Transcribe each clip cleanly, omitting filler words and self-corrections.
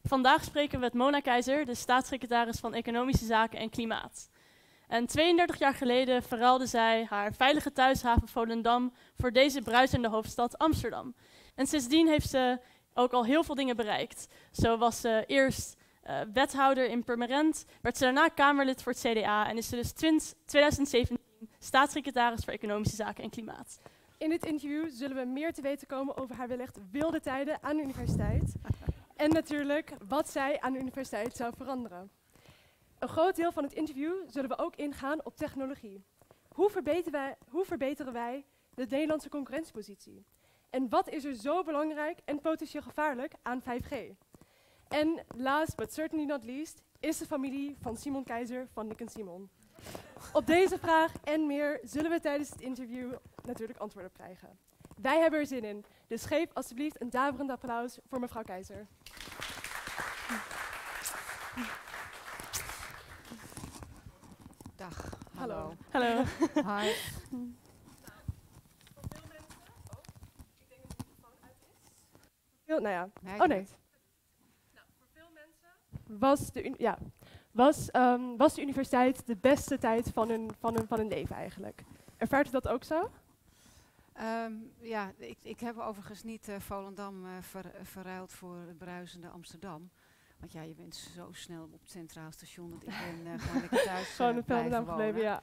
Vandaag spreken we met Mona Keizer, de staatssecretaris van Economische Zaken en Klimaat. En 32 jaar geleden verruilde zij haar veilige thuishaven Volendam voor deze bruisende hoofdstad Amsterdam. En sindsdien heeft ze ook al heel veel dingen bereikt. Zo was ze eerst wethouder in Purmerend, werd ze daarna Kamerlid voor het CDA en is ze dus 2017 staatssecretaris voor Economische Zaken en Klimaat. In dit interview zullen we meer te weten komen over haar wellicht wilde tijden aan de universiteit. En natuurlijk wat zij aan de universiteit zou veranderen. Een groot deel van het interview zullen we ook ingaan op technologie. Hoe verbeteren wij de Nederlandse concurrentiepositie? En wat is er zo belangrijk en potentieel gevaarlijk aan 5G? En last but certainly not least is de familie van Simon Keizer van Nick & Simon. Op deze vraag en meer zullen we tijdens het interview natuurlijk antwoorden op krijgen. Wij hebben er zin in, dus geef alsjeblieft een daverend applaus voor mevrouw Keizer. Dag. Hallo. Hallo. Hi. Nou ja, Nee, oh nee. Nou, voor veel mensen was de universiteit de beste tijd van hun leven eigenlijk. Ervaart u dat ook zo? Ja, ik heb overigens niet Volendam verruild voor het bruisende Amsterdam. Want ja, je bent zo snel op het Centraal Station dat ik ben gewoon lekker thuis Gewoon een blijven Volendam gebleven, wonen.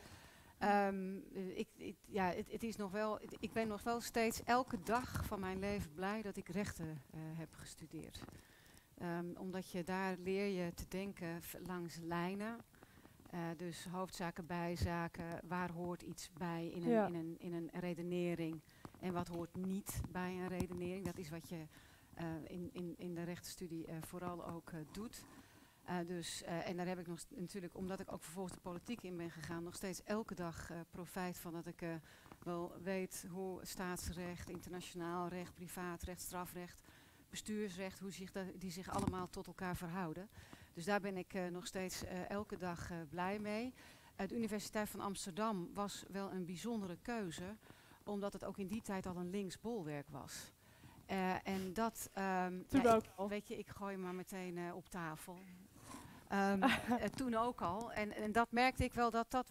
ja. Het is nog wel, ik ben nog wel steeds elke dag van mijn leven blij dat ik rechten heb gestudeerd. Omdat je daar leer je te denken langs lijnen. Dus hoofdzaken, bijzaken, waar hoort iets bij in een redenering en wat hoort niet bij een redenering. Dat is wat je in de rechtenstudie vooral ook doet. En daar heb ik natuurlijk, omdat ik ook vervolgens de politiek in ben gegaan, nog steeds elke dag profijt van dat ik wel weet hoe staatsrecht, internationaal recht, privaatrecht, strafrecht, bestuursrecht, hoe die zich allemaal tot elkaar verhouden. Dus daar ben ik nog steeds elke dag blij mee. De Universiteit van Amsterdam was wel een bijzondere keuze, omdat het ook in die tijd al een links bolwerk was. En dat, weet je, ik gooi maar meteen op tafel. Toen ook al. En dat merkte ik wel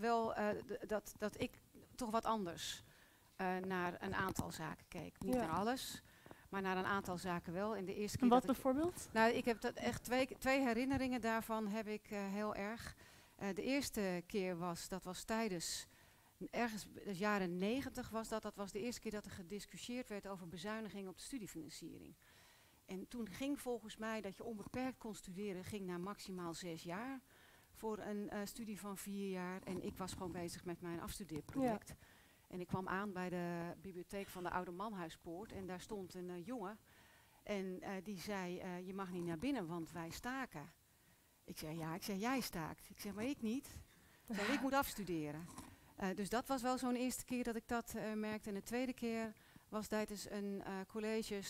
dat ik toch wat anders naar een aantal zaken keek. Niet naar alles, maar naar een aantal zaken wel. En de eerste keer Wat bijvoorbeeld? Nou, ik heb dat echt twee herinneringen daarvan heb ik heel erg. De eerste keer was tijdens ergens de jaren 90 was dat was de eerste keer dat er gediscussieerd werd over bezuiniging op de studiefinanciering. En toen ging volgens mij dat je onbeperkt kon studeren, ging naar maximaal 6 jaar voor een studie van 4 jaar. En ik was gewoon bezig met mijn afstudeerproject. Ja. En ik kwam aan bij de bibliotheek van de Oude Manhuispoort en daar stond een jongen. En die zei, je mag niet naar binnen, want wij staken. Ik zei, ja, jij staakt. Ik zeg, maar ik niet. Ik zei, ik moet afstuderen. Dus dat was wel zo'n eerste keer dat ik dat merkte. En de tweede keer was tijdens een college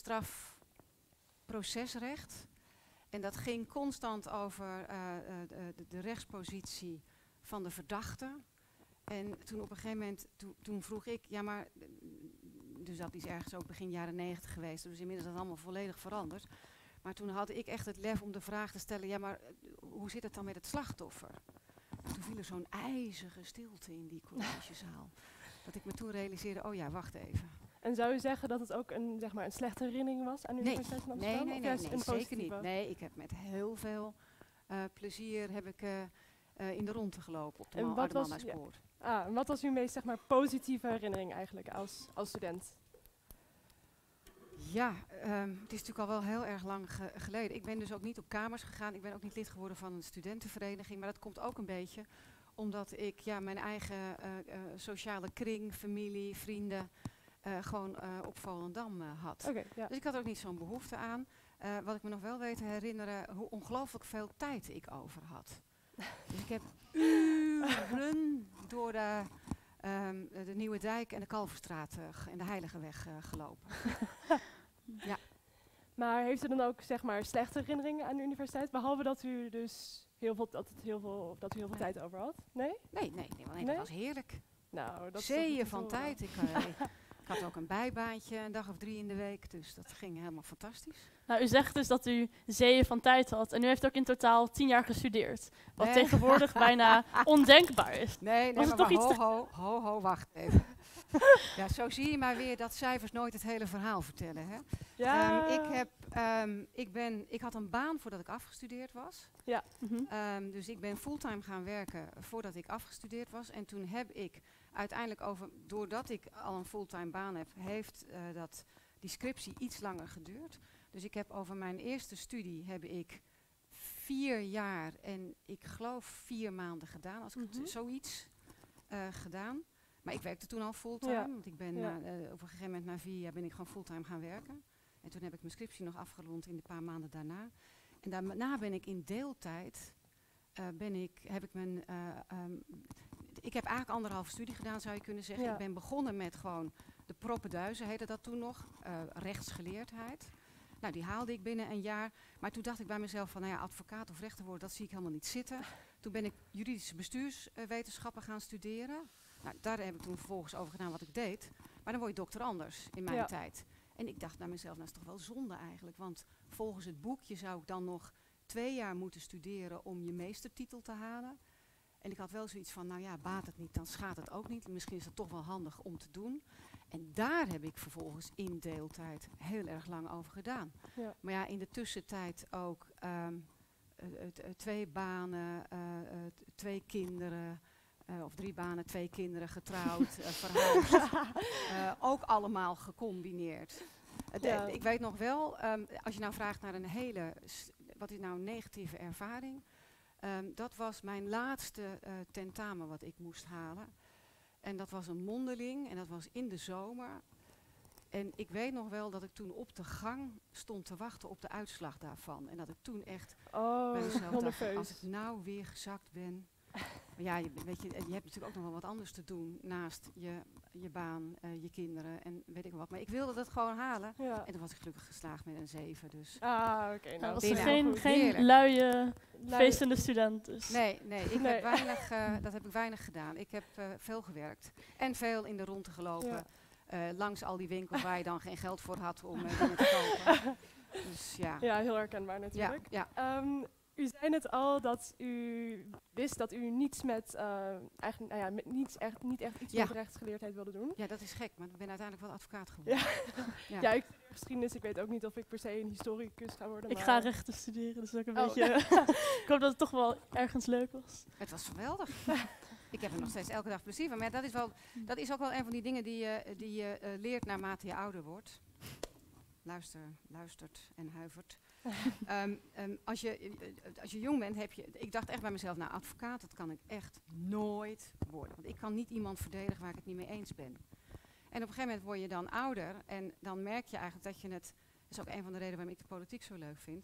strafprocesrecht. En dat ging constant over de rechtspositie van de verdachte. En toen op een gegeven moment, toen vroeg ik, ja maar, dus dat is ergens ook begin jaren 90 geweest, dus inmiddels is dat allemaal volledig veranderd. Maar toen had ik echt het lef om de vraag te stellen, ja maar, hoe zit het dan met het slachtoffer? En toen viel er zo'n ijzige stilte in die collegezaal. Dat ik me toen realiseerde, oh ja, wacht even. En zou u zeggen dat het ook een slechte herinnering was aan de Universiteit van Amsterdam? Nee, zeker niet. Nee, ik heb met heel veel plezier in de ronde gelopen op de Oude Manhuispoort. En wat was uw meest positieve herinnering eigenlijk als student? Ja, het is natuurlijk al wel heel erg lang geleden. Ik ben dus ook niet op kamers gegaan. Ik ben ook niet lid geworden van een studentenvereniging. Maar dat komt ook een beetje omdat ik mijn eigen sociale kring, familie, vrienden gewoon op Volendam had. Okay, ja. Dus ik had er ook niet zo'n behoefte aan. Wat ik me nog wel weet te herinneren, hoe ongelooflijk veel tijd ik over had. Dus ik heb uren door de Nieuwe Dijk en de Kalverstraat en de Heiligeweg gelopen. Ja. Maar heeft u dan ook slechte herinneringen aan de universiteit? Behalve dat u dus heel veel tijd over had? Nee? Nee, dat was heerlijk. Nou, dat zeeën van tijd. Ik had ook een bijbaantje, een dag of 3 in de week. Dus dat ging helemaal fantastisch. Nou, u zegt dus dat u zeeën van tijd had. En u heeft ook in totaal 10 jaar gestudeerd. Wat Nee. tegenwoordig bijna ondenkbaar is. Nee, Was maar, het toch iets wacht even. Ja, zo zie je maar weer dat cijfers nooit het hele verhaal vertellen. Hè? Ja. Ik had een baan voordat ik afgestudeerd was. Mhm. Dus ik ben fulltime gaan werken voordat ik afgestudeerd was. En toen heb ik uiteindelijk doordat ik al een fulltime baan heb, heeft die scriptie iets langer geduurd. Dus ik heb over mijn eerste studie heb ik 4 jaar en ik geloof 4 maanden gedaan, als ik zoiets gedaan. Maar ik werkte toen al fulltime, want ik ben op een gegeven moment na 4 jaar ben ik gewoon fulltime gaan werken. En toen heb ik mijn scriptie nog afgerond in de paar maanden daarna. En daarna ben ik in deeltijd, ik heb eigenlijk 1,5 studie gedaan, zou je kunnen zeggen. Ja. Ik ben begonnen met gewoon de proppenduizen, heette dat toen nog, rechtsgeleerdheid. Nou, die haalde ik binnen een jaar. Maar toen dacht ik bij mezelf van, nou ja, advocaat of rechter worden, dat zie ik helemaal niet zitten. Toen ben ik juridische bestuurswetenschappen gaan studeren. Nou, daar heb ik toen vervolgens over gedaan wat ik deed. Maar dan word je dokter anders in mijn tijd. En ik dacht bij mezelf, nou is toch wel zonde eigenlijk. Want volgens het boekje zou ik dan nog 2 jaar moeten studeren om je meestertitel te halen. En ik had wel zoiets van, nou ja, baat het niet, dan schaadt het ook niet. Misschien is het toch wel handig om te doen. En daar heb ik vervolgens in deeltijd heel erg lang over gedaan. Ja. Maar ja, in de tussentijd ook 2 banen, 2 kinderen, of 3 banen, 2 kinderen, getrouwd, verhuisd. Ook allemaal gecombineerd. Ik weet nog wel, als je nou vraagt naar een hele, wat is nou een negatieve ervaring? Dat was mijn laatste tentamen wat ik moest halen. En dat was een mondeling en dat was in de zomer. En ik weet nog wel dat ik toen op de gang stond te wachten op de uitslag daarvan. En dat ik toen echt bij mezelf dacht, als ik nou weer gezakt ben. Maar ja, je hebt natuurlijk ook nog wel wat anders te doen naast je baan, je kinderen en weet ik wat. Maar ik wilde dat gewoon halen. Ja. En toen was ik gelukkig geslaagd met een 7. Dus. Oké. Nou, was er geen luie, feestende student dus. Nee. Dat heb ik weinig gedaan. Ik heb veel gewerkt en veel in de rondte gelopen. Ja. Langs al die winkels waar je dan geen geld voor had om dingen te kopen. Dus, ja, heel herkenbaar natuurlijk. Ja. U zei net al dat u wist dat u niets met, niet echt iets met rechtsgeleerdheid wilde doen. Ja, dat is gek, maar ik ben uiteindelijk wel advocaat geworden. Ja, ik geschiedenis, ik weet ook niet of ik per se een historicus ga worden. Ik ga rechten studeren, dus ook een beetje. Ik hoop dat het toch wel ergens leuk was. Het was geweldig. Ik heb er nog steeds elke dag plezier van. Maar dat is ook wel een van die dingen die je leert naarmate je ouder wordt. Luistert en huivert. Als je jong bent, ik dacht echt bij mezelf, nou, advocaat, dat kan ik echt nooit worden. Want ik kan niet iemand verdedigen waar ik het niet mee eens ben. En op een gegeven moment word je dan ouder en dan merk je eigenlijk dat dat is ook een van de redenen waarom ik de politiek zo leuk vind.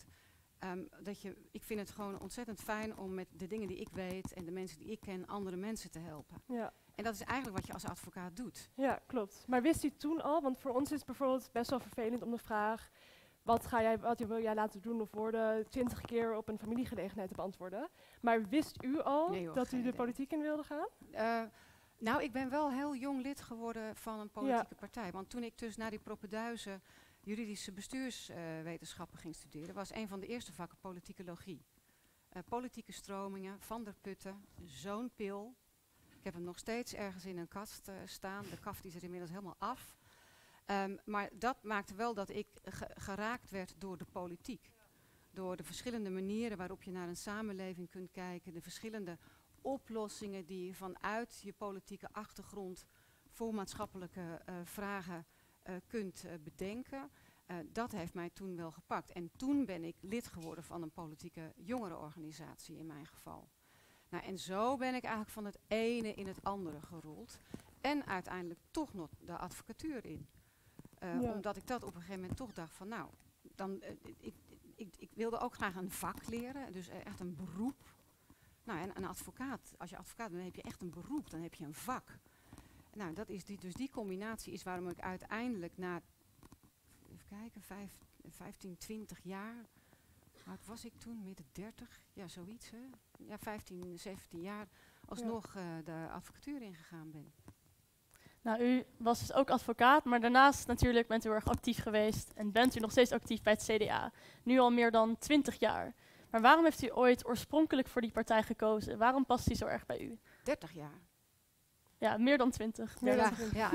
Ik vind het gewoon ontzettend fijn om met de dingen die ik weet en de mensen die ik ken, andere mensen te helpen. Ja. En dat is eigenlijk wat je als advocaat doet. Ja, klopt. Maar wist u toen al, want voor ons is het bijvoorbeeld best wel vervelend om de vraag, wat wil jij laten doen of worden, 20 keer op een familiegelegenheid te beantwoorden. Maar wist u al dat u de politiek in wilde gaan? Nou, ik ben wel heel jong lid geworden van een politieke partij. Want toen ik dus naar die proppenduizen juridische bestuurswetenschappen ging studeren, was een van de eerste vakken politicologie. Politieke stromingen, Van der Putten, zo'n pil. Ik heb hem nog steeds ergens in een kast staan. De kaft is er inmiddels helemaal af. Maar dat maakte wel dat ik geraakt werd door de politiek. Door de verschillende manieren waarop je naar een samenleving kunt kijken. De verschillende oplossingen die je vanuit je politieke achtergrond voor maatschappelijke vragen kunt bedenken. Dat heeft mij toen wel gepakt. En toen ben ik lid geworden van een politieke jongerenorganisatie in mijn geval. Nou, en zo ben ik eigenlijk van het ene in het andere gerold. En uiteindelijk toch nog de advocatuur in. Omdat ik dat op een gegeven moment toch dacht van nou, ik wilde ook graag een vak leren. Dus echt een beroep. Nou, en een advocaat, als je advocaat bent, dan heb je echt een beroep, dan heb je een vak. Nou, dat is dus die combinatie is waarom ik uiteindelijk na, even kijken, 15, 20 jaar, hoe oud was ik toen, midden 30, ja zoiets hè, ja 15, 17 jaar, alsnog de advocatuur ingegaan ben. Nou, u was dus ook advocaat, maar daarnaast natuurlijk bent u erg actief geweest en bent u nog steeds actief bij het CDA. Nu al meer dan 20 jaar. Maar waarom heeft u ooit oorspronkelijk voor die partij gekozen? Waarom past die zo erg bij u? 30 jaar. Ja, meer dan 20. Ja, ja.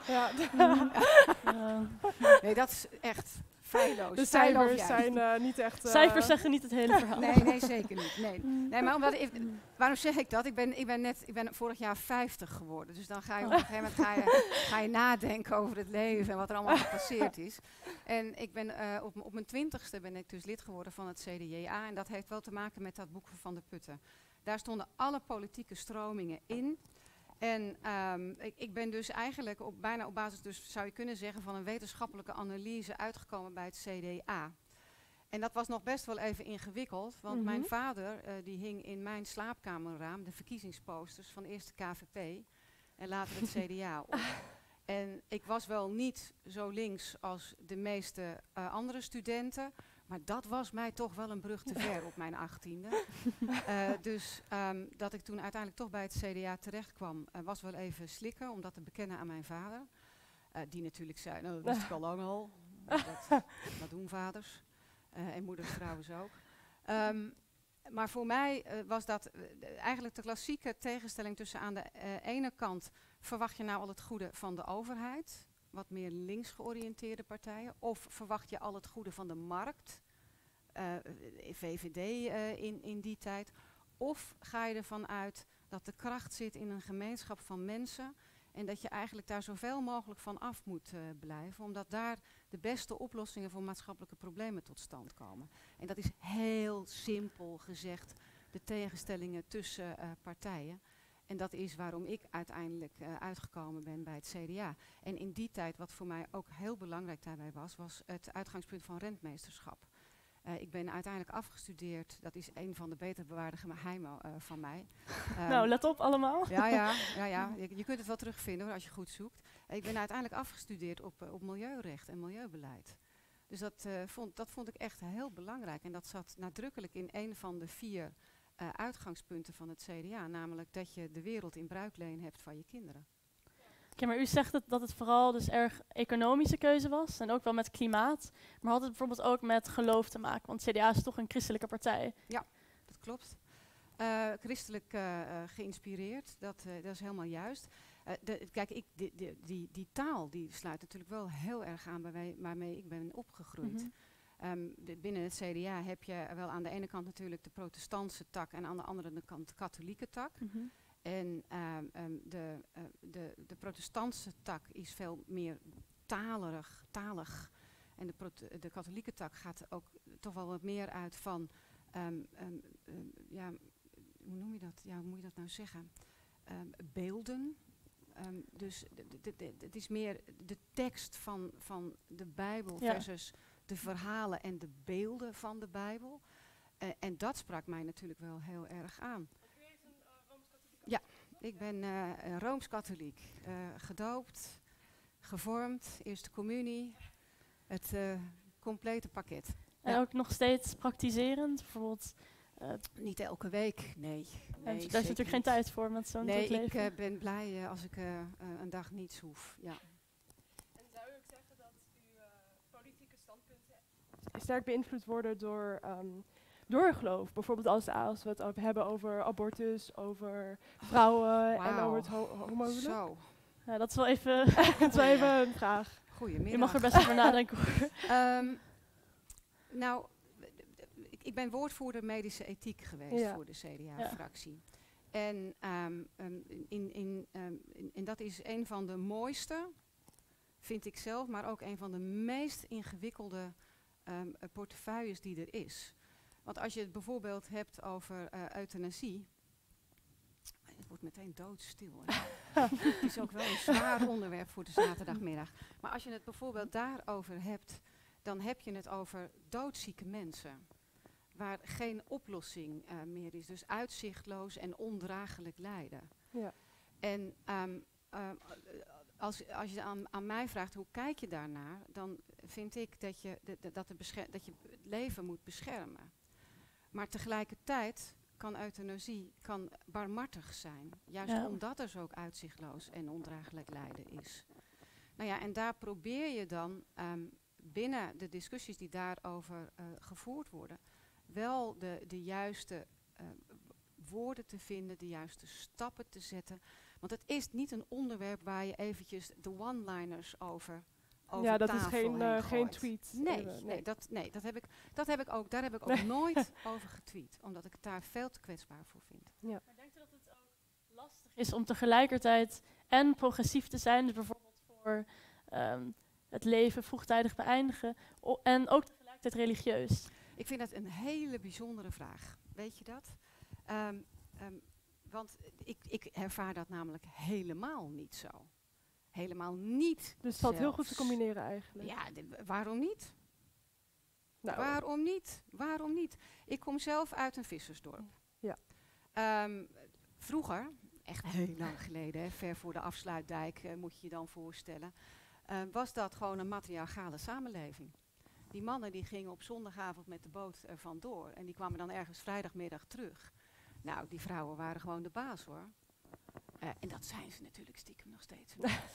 Ja. Nee, dat is echt feilloos. De Feilloos cijfers juist. zijn niet echt... Cijfers zeggen niet het hele verhaal. Nee, zeker niet. Nee, maar waarom zeg ik dat? Ik ben vorig jaar 50 geworden. Dus dan ga je op een gegeven moment ga je nadenken over het leven en wat er allemaal gepasseerd is. En ik ben op mijn 20ste ben ik dus lid geworden van het CDA. En dat heeft wel te maken met dat boek van Van der Putten. Daar stonden alle politieke stromingen in. En ik ben dus eigenlijk bijna op basis, dus zou je kunnen zeggen, van een wetenschappelijke analyse uitgekomen bij het CDA. En dat was nog best wel even ingewikkeld, want mijn vader die hing in mijn slaapkamerraam de verkiezingsposters van eerst de KVP en later het CDA op. En ik was wel niet zo links als de meeste andere studenten, maar dat was mij toch wel een brug te ver op mijn 18e. Dus dat ik toen uiteindelijk toch bij het CDA terecht kwam, was wel even slikken om dat te bekennen aan mijn vader. Die natuurlijk zei, nou, dat wist ik al lang al. Dat doen vaders. En moeders trouwens ook. Maar voor mij was dat eigenlijk de klassieke tegenstelling tussen aan de ene kant verwacht je nou al het goede van de overheid, wat meer links georiënteerde partijen, of verwacht je al het goede van de markt, VVD in die tijd, of ga je ervan uit dat de kracht zit in een gemeenschap van mensen en dat je eigenlijk daar zoveel mogelijk van af moet blijven, omdat daar de beste oplossingen voor maatschappelijke problemen tot stand komen. En dat is heel simpel gezegd de tegenstellingen tussen partijen. En dat is waarom ik uiteindelijk uitgekomen ben bij het CDA. En in die tijd, wat voor mij ook heel belangrijk daarbij was het uitgangspunt van rentmeesterschap. Ik ben uiteindelijk afgestudeerd, dat is een van de beter bewaarde geheimen van mij. Nou, let op allemaal. Ja. Je kunt het wel terugvinden hoor, als je goed zoekt. Ik ben uiteindelijk afgestudeerd op milieurecht en milieubeleid. Dus dat vond ik echt heel belangrijk. En dat zat nadrukkelijk in een van de 4 uitgangspunten van het CDA. Namelijk dat je de wereld in bruikleen hebt van je kinderen. Oké, maar u zegt dat het vooral dus erg economische keuze was. En ook wel met klimaat. Maar had het bijvoorbeeld ook met geloof te maken? Want CDA is toch een christelijke partij. Ja, dat klopt. Christelijk geïnspireerd, dat is helemaal juist. Kijk, die taal die sluit natuurlijk wel heel erg aan bij waarmee ik ben opgegroeid. Binnen het CDA heb je wel aan de ene kant natuurlijk de protestantse tak en aan de andere kant de katholieke tak. En de protestantse tak is veel meer talig. En de katholieke tak gaat ook toch wel wat meer uit van, hoe noem je dat? Ja, hoe moet je dat nou zeggen? Beelden. Dus het is meer de tekst van de Bijbel versus de verhalen en de beelden van de Bijbel. En dat sprak mij natuurlijk wel heel erg aan. Ja, ik ben Rooms-Katholiek. Gedoopt, gevormd, eerste communie, het complete pakket. En ook nog steeds praktiserend, bijvoorbeeld? Niet elke week, nee. Daar is natuurlijk geen tijd voor met zo'n druk leven. Nee, ik ben blij als ik een dag niets hoef, ja. En zou u ook zeggen dat uw politieke standpunten sterk beïnvloed worden door geloof? Bijvoorbeeld als we het hebben over abortus, over vrouwen en over het homohuwelijk? Zo. Ja, dat is wel even, Dat is wel even een vraag. Goedemiddag. je mag er best over nadenken hoor. Nou, ik ben woordvoerder medische ethiek geweest voor de CDA-fractie. En dat is een van de mooiste, vind ik zelf, maar ook een van de meest ingewikkelde portefeuilles die er is. Want als je het bijvoorbeeld hebt over euthanasie, het wordt meteen doodstil. Het is ook wel een zwaar onderwerp voor de zaterdagmiddag. Maar als je het bijvoorbeeld daarover hebt, dan heb je het over doodzieke mensen. Waar geen oplossing meer is. Dus uitzichtloos en ondraaglijk lijden. Ja. En als je aan mij vraagt hoe kijk je daarnaar, dan vind ik dat je het leven moet beschermen. Maar tegelijkertijd kan euthanasie barmhartig zijn. Juist omdat er zo ook uitzichtloos en ondraaglijk lijden is. Nou ja, en daar probeer je dan binnen de discussies die daarover gevoerd worden, wel de juiste woorden te vinden, de juiste stappen te zetten. Want het is niet een onderwerp waar je eventjes de one-liners over Ja, dat is tafel geen tweet. daar heb ik ook nooit over getweet. Omdat ik het daar veel te kwetsbaar voor vind. Maar denkt u dat het ook lastig is om tegelijkertijd en progressief te zijn, dus bijvoorbeeld voor het leven vroegtijdig beëindigen, en ook tegelijkertijd religieus? Ik vind dat een hele bijzondere vraag. Weet je dat? Want ik ervaar dat namelijk helemaal niet zo. Helemaal niet. Dus het valt heel goed te combineren eigenlijk. Ja, waarom niet? Nou, Waarom niet? Ik kom zelf uit een vissersdorp. Ja. Vroeger, echt heel lang geleden, hè, ver voor de afsluitdijk moet je je dan voorstellen, was dat gewoon een matriarchale samenleving. Die mannen die gingen op zondagavond met de boot er vandoor en die kwamen dan ergens vrijdagmiddag terug. Nou, die vrouwen waren gewoon de baas hoor. En dat zijn ze natuurlijk stiekem nog steeds.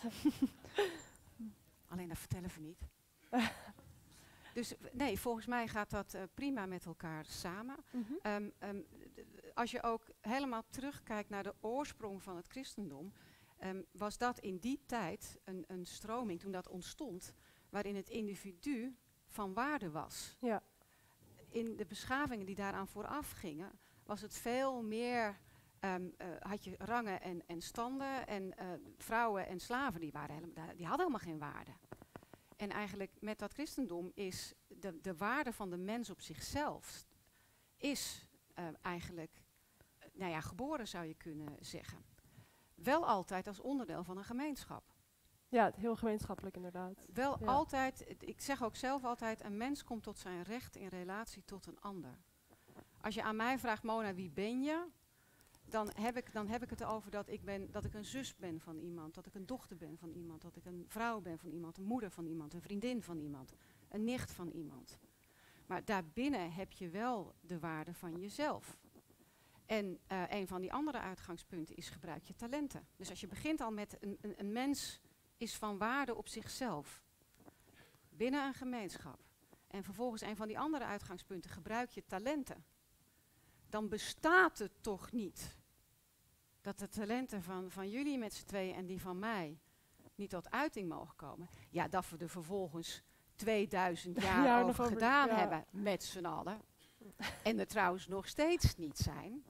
Alleen dat vertellen we niet. Dus nee, volgens mij gaat dat prima met elkaar samen. Als je ook helemaal terugkijkt naar de oorsprong van het christendom, was dat in die tijd een stroming, toen dat ontstond, waarin het individu van waarde was. Ja. In de beschavingen die daaraan vooraf gingen, was het veel meer, had je rangen en standen en vrouwen en slaven, die hadden helemaal geen waarde. En eigenlijk met dat christendom is de waarde van de mens op zichzelf is eigenlijk geboren, zou je kunnen zeggen. Wel altijd als onderdeel van een gemeenschap. Ja, heel gemeenschappelijk inderdaad. Wel altijd, ik zeg ook zelf altijd, een mens komt tot zijn recht in relatie tot een ander. Als je aan mij vraagt, Mona, wie ben je? Dan heb ik het erover dat ik een zus ben van iemand, dat ik een dochter ben van iemand, dat ik een vrouw ben van iemand, een moeder van iemand, een vriendin van iemand, een nicht van iemand. Maar daarbinnen heb je wel de waarde van jezelf. En een van die andere uitgangspunten is gebruik je talenten. Dus als je begint al met een mens is van waarde op zichzelf, binnen een gemeenschap, en vervolgens een van die andere uitgangspunten, gebruik je talenten, dan bestaat het toch niet dat de talenten van jullie met z'n tweeën en die van mij niet tot uiting mogen komen. Ja, dat we er vervolgens 2000 jaar over gedaan hebben met z'n allen. En er trouwens nog steeds niet zijn.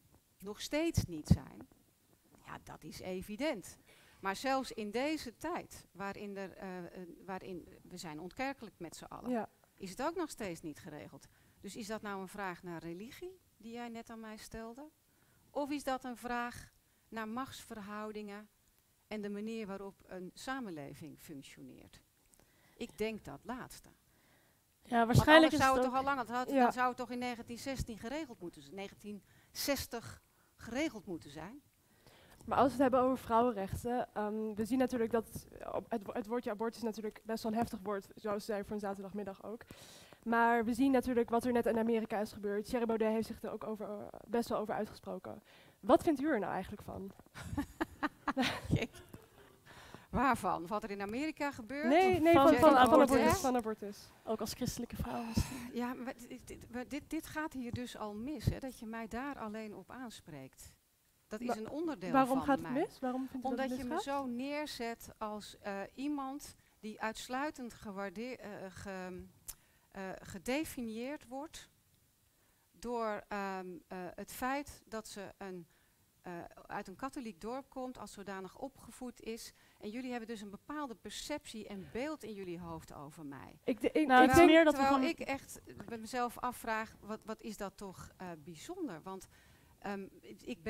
Ja, dat is evident. Maar zelfs in deze tijd, waarin we zijn ontkerkelijk met z'n allen, is het ook nog steeds niet geregeld. Dus is dat nou een vraag naar religie, die jij net aan mij stelde? Of is dat een vraag naar machtsverhoudingen en de manier waarop een samenleving functioneert? Ik denk dat laatste. Ja, waarschijnlijk is het toch al lang, dan zou het toch in 1916 geregeld moeten zijn, 1960 geregeld moeten zijn. Maar als we het hebben over vrouwenrechten, we zien natuurlijk dat het woordje abortus natuurlijk best wel een heftig woord, zoals zij voor een zaterdagmiddag ook. Maar we zien natuurlijk wat er net in Amerika is gebeurd. Thierry Baudet heeft zich er ook best wel over uitgesproken. Wat vindt u er nou eigenlijk van? Waarvan? Wat er in Amerika gebeurt? Nee, van abortus. Ook als christelijke vrouw misschien. Ja, maar dit gaat hier dus al mis, hè, dat je mij daar alleen op aanspreekt. Dat is een onderdeel van mij. Waarom gaat het mis? Waarom vindt u Omdat dat je me zo neerzet als iemand die uitsluitend gedefinieerd wordt door het feit dat ze uit een katholiek dorp komt, als zodanig opgevoed is. En jullie hebben dus een bepaalde perceptie en beeld in jullie hoofd over mij. Terwijl ik echt bij mezelf afvraag, wat is dat toch bijzonder? Want ik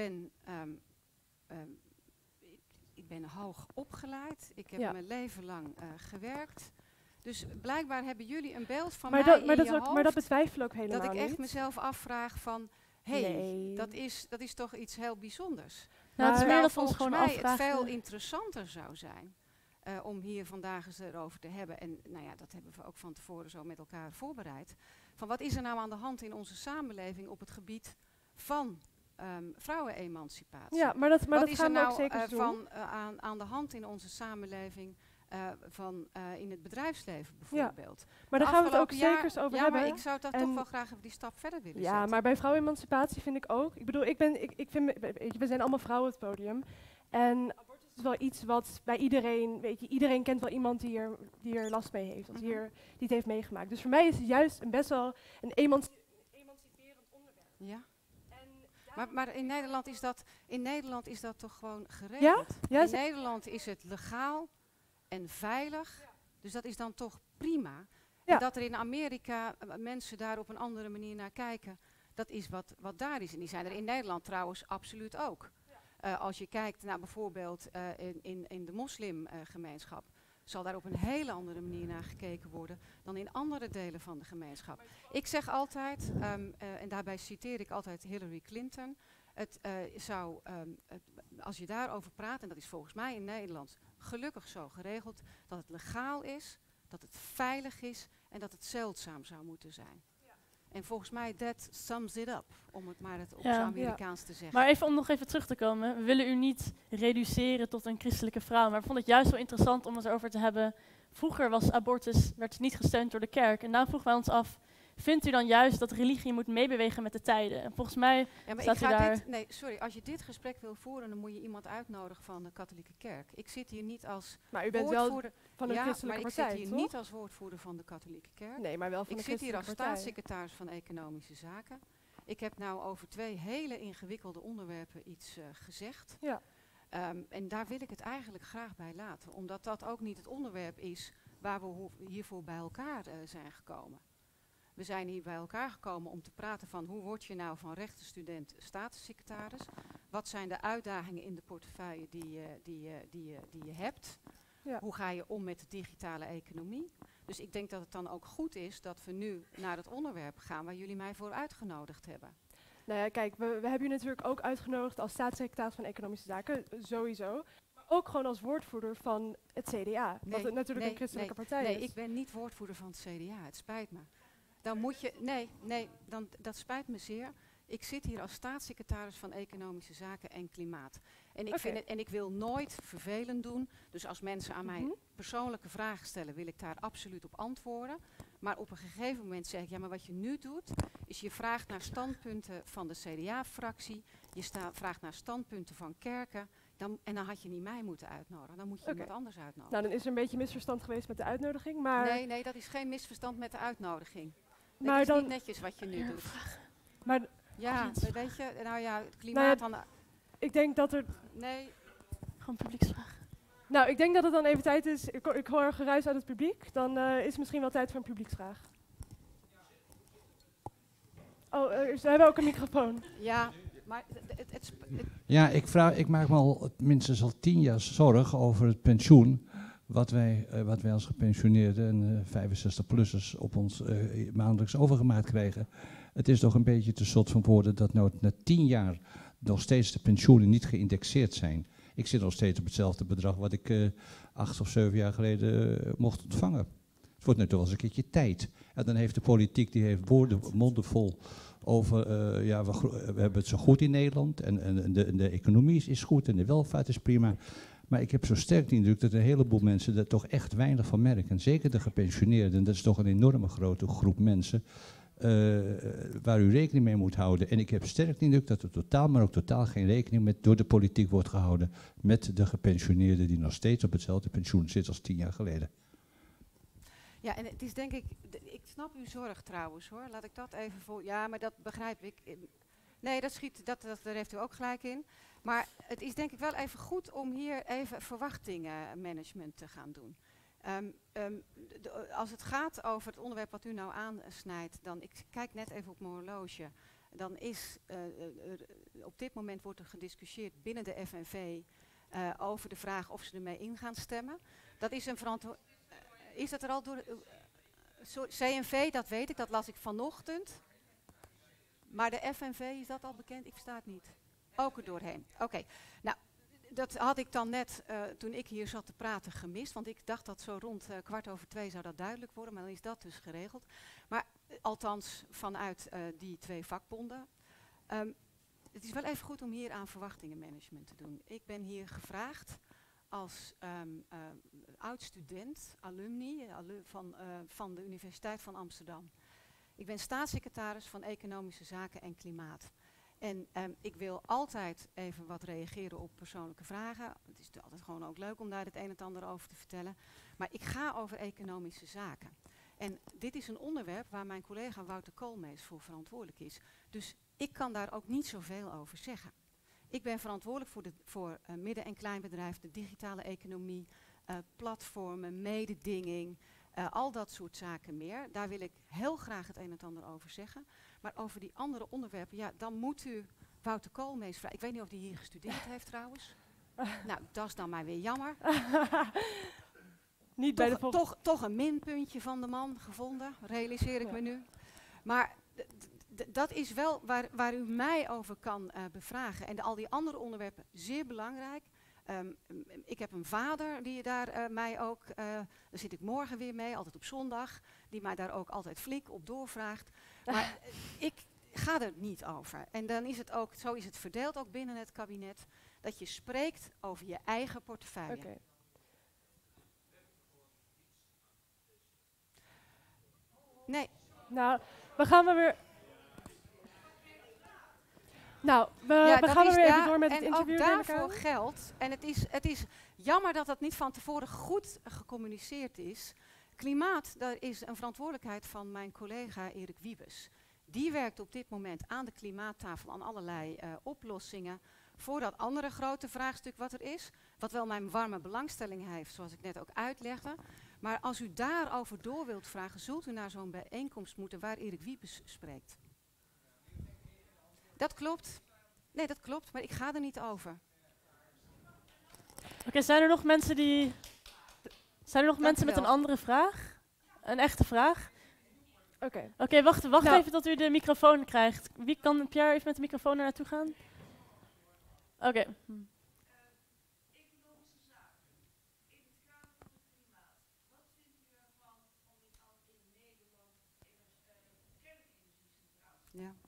ben hoog opgeleid. Ik heb mijn leven lang gewerkt. Dus blijkbaar hebben jullie een beeld van mij in je hoofd. Maar dat betwijfel ik helemaal niet. Dat ik echt mezelf afvraag van, dat is toch iets heel bijzonders. Nou, het is meer dat we ons volgens gewoon mij afvragen. het veel interessanter zou zijn om hier vandaag eens erover te hebben. En nou ja, dat hebben we ook van tevoren zo met elkaar voorbereid. Van wat is er nou aan de hand in onze samenleving op het gebied van vrouwenemancipatie. Ja, maar dat Wat is er gaan we ook nou zeker doen. aan de hand in onze samenleving, in het bedrijfsleven bijvoorbeeld? Maar daar gaan we het ook zeker over hebben. Maar ik zou dat toch wel graag even die stap verder willen zetten. Ja, maar bij vrouwenemancipatie vind ik ook. Ik bedoel, ik vind, we zijn allemaal vrouwen op het podium. En abortus is wel iets wat bij iedereen, weet je, iedereen kent wel iemand die er last mee heeft. Of die het heeft meegemaakt. Dus voor mij is het juist best wel een emanciperend onderwerp. Ja. Maar in Nederland is dat toch gewoon geregeld? Ja? In Nederland is het legaal en veilig. Ja. Dus dat is dan toch prima. Ja. En dat er in Amerika mensen daar op een andere manier naar kijken, dat is wat daar is. En die zijn er in Nederland trouwens absoluut ook. Ja. Als je kijkt naar bijvoorbeeld in de moslimgemeenschap, zal daar op een hele andere manier naar gekeken worden dan in andere delen van de gemeenschap. Ik zeg altijd, en daarbij citeer ik altijd Hillary Clinton, als je daarover praat, en dat is volgens mij in Nederland gelukkig zo geregeld, dat het legaal is, dat het veilig is en dat het zeldzaam zou moeten zijn. Ja. En volgens mij, that sums it up, om het maar op zijn Amerikaans te zeggen. Maar om nog even terug te komen, we willen u niet reduceren tot een christelijke vrouw, maar ik vond het juist wel interessant om het erover te hebben. Vroeger werd niet gesteund door de kerk en daarom vroegen wij ons af, vindt u dan juist dat religie moet meebewegen met de tijden? En volgens mij staat u daar... Als je dit gesprek wil voeren, dan moet je iemand uitnodigen van de katholieke kerk. Ik zit hier niet als Maar u bent wel van een christelijke partij, ik zit hier toch? niet als woordvoerder van de katholieke kerk. Nee, maar wel van de christelijke partij. Ik zit hier als staatssecretaris van Economische Zaken. Ik heb nou over 2 hele ingewikkelde onderwerpen iets gezegd. Ja. En daar wil ik het eigenlijk graag bij laten. Omdat dat ook niet het onderwerp is waar we hiervoor bij elkaar zijn gekomen. We zijn hier bij elkaar gekomen om te praten van hoe word je nou van rechtenstudent staatssecretaris? Wat zijn de uitdagingen in de portefeuille die je hebt? Ja. Hoe ga je om met de digitale economie? Dus ik denk dat het dan ook goed is dat we nu naar het onderwerp gaan waar jullie mij voor uitgenodigd hebben. Nou ja, kijk, we hebben u natuurlijk ook uitgenodigd als staatssecretaris van Economische Zaken, sowieso. Maar ook gewoon als woordvoerder van het CDA, wat natuurlijk een christelijke partij is. Nee, ik ben niet woordvoerder van het CDA, het spijt me. Dan moet je, dat spijt me zeer. Ik zit hier als staatssecretaris van Economische Zaken en Klimaat. En ik wil nooit vervelend doen. Dus als mensen aan mij persoonlijke vragen stellen, wil ik daar absoluut op antwoorden. Maar op een gegeven moment zeg ik, ja, maar wat je nu doet, is je vraagt naar standpunten van de CDA-fractie. Je vraagt naar standpunten van kerken. En dan had je niet mij moeten uitnodigen. Dan moet je iemand anders uitnodigen. Nou, dan is er een beetje misverstand geweest met de uitnodiging. Maar Nee, dat is geen misverstand met de uitnodiging. Maar dat is niet netjes wat je nu doet. Maar ja, weet je, het klimaat dan... Ik denk dat er... Nee. Gewoon publieksvraag. Nou, ik denk dat het dan even tijd is. Ik hoor geruis uit het publiek. Dan is het misschien wel tijd voor een publieksvraag. Oh, ze hebben ook een microfoon. Ja, maar Ja, ik maak me al minstens al 10 jaar zorgen over het pensioen. Wat wij als gepensioneerden en 65-plussers op ons maandelijks overgemaakt krijgen. Het is toch een beetje te zot van woorden dat nou na 10 jaar nog steeds de pensioenen niet geïndexeerd zijn. Ik zit nog steeds op hetzelfde bedrag wat ik 8 of 7 jaar geleden mocht ontvangen. Het wordt nu toch wel eens een keertje tijd. En dan heeft de politiek, die heeft monden vol over, we hebben het zo goed in Nederland en de economie is goed en de welvaart is prima. Maar ik heb zo sterk de indruk dat een heleboel mensen er toch echt weinig van merken. Zeker de gepensioneerden, dat is toch een enorme grote groep mensen waar u rekening mee moet houden. En ik heb sterk de indruk dat er totaal geen rekening door de politiek wordt gehouden met de gepensioneerden die nog steeds op hetzelfde pensioen zitten als 10 jaar geleden. Ja, en het is denk ik snap uw zorg trouwens hoor, laat ik dat even voor. Ja, maar dat begrijp ik. Nee, daar heeft u ook gelijk in. Maar het is denk ik wel even goed om hier even verwachtingenmanagement te gaan doen. Als het gaat over het onderwerp wat u nou aansnijdt, ik kijk net even op mijn horloge, dan is op dit moment wordt er gediscussieerd binnen de FNV over de vraag of ze ermee in gaan stemmen. Dat is een verantwoordelijkheid. Is dat er al door... CNV, dat weet ik, dat las ik vanochtend. Maar de FNV, is dat al bekend? Ik versta het niet. Ook er doorheen. Oké. Nou, dat had ik dan net, toen ik hier zat te praten, gemist. Want ik dacht dat zo rond 2:15 zou dat duidelijk worden. Maar dan is dat dus geregeld. Maar althans vanuit die 2 vakbonden. het is wel even goed om hier aan verwachtingenmanagement te doen. Ik ben hier gevraagd als oud-student, alumni van de Universiteit van Amsterdam. Ik ben staatssecretaris van Economische Zaken en Klimaat. En ik wil altijd even wat reageren op persoonlijke vragen. Het is altijd gewoon ook leuk om daar het een en ander over te vertellen. Maar ik ga over economische zaken. En dit is een onderwerp waar mijn collega Wouter Koolmees voor verantwoordelijk is. Dus ik kan daar ook niet zoveel over zeggen. Ik ben verantwoordelijk voor midden- en kleinbedrijf, de digitale economie, platformen, mededinging, al dat soort zaken meer. Daar wil ik heel graag het een en ander over zeggen. Maar over die andere onderwerpen, ja, dan moet u Wouter Koolmees vragen. Ik weet niet of hij hier gestudeerd heeft trouwens. Nou, dat is dan maar weer jammer. Niet bij de Toch een minpuntje van de man gevonden, realiseer ik me nu. Maar dat is wel waar u mij over kan bevragen. En al die andere onderwerpen, zeer belangrijk. Ik heb een vader die daar mij ook, daar zit ik morgen weer mee, altijd op zondag, die mij daar ook altijd flink op doorvraagt. Maar ik ga er niet over. En dan is het ook, zo is het verdeeld ook binnen het kabinet, dat je spreekt over je eigen portefeuille. Okay. Nee. Nou, we gaan maar weer... Nou, we gaan weer even door met het interview. En ook daarvoor geldt, en het is jammer dat dat niet van tevoren goed gecommuniceerd is. Klimaat, daar is een verantwoordelijkheid van mijn collega Erik Wiebes. Die werkt op dit moment aan de klimaattafel aan allerlei oplossingen voor dat andere grote vraagstuk wat er is. Wat wel mijn warme belangstelling heeft, zoals ik net ook uitlegde. Maar als u daarover door wilt vragen, zult u naar zo'n bijeenkomst moeten waar Erik Wiebes spreekt. Dat klopt. Nee, dat klopt, maar ik ga er niet over. Oké, zijn er nog mensen die... Zijn er nog mensen met een andere vraag? Een echte vraag? Oké, wacht nou, even tot u de microfoon krijgt. Wie kan Pierre even met de microfoon naar naartoe gaan? Oké. Economische zaken. In het kader van het klimaat. Wat vindt u ervan om in Nederland kernenergiecentrales te Ja.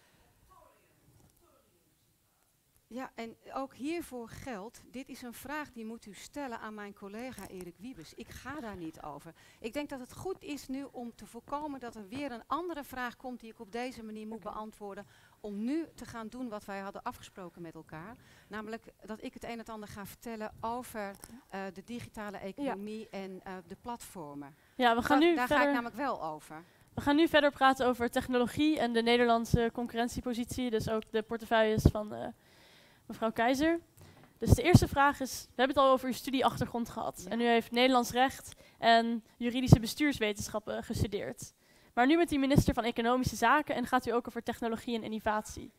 Ja, en ook hiervoor geldt, dit is een vraag die moet u stellen aan mijn collega Erik Wiebes. Ik ga daar niet over. Ik denk dat het goed is nu om te voorkomen dat er weer een andere vraag komt die ik op deze manier moet beantwoorden. Om nu te gaan doen wat wij hadden afgesproken met elkaar. Namelijk dat ik het een en ander ga vertellen over de digitale economie en de platformen. Ja, we gaan nu daar verder... ga ik namelijk wel over. We gaan nu verder praten over technologie en de Nederlandse concurrentiepositie. Dus ook de portefeuilles van mevrouw Keizer. Dus de eerste vraag is, we hebben het al over uw studieachtergrond gehad. Ja. En u heeft Nederlands recht en juridische bestuurswetenschappen gestudeerd. Maar nu bent u minister van Economische Zaken en gaat u ook over technologie en innovatie.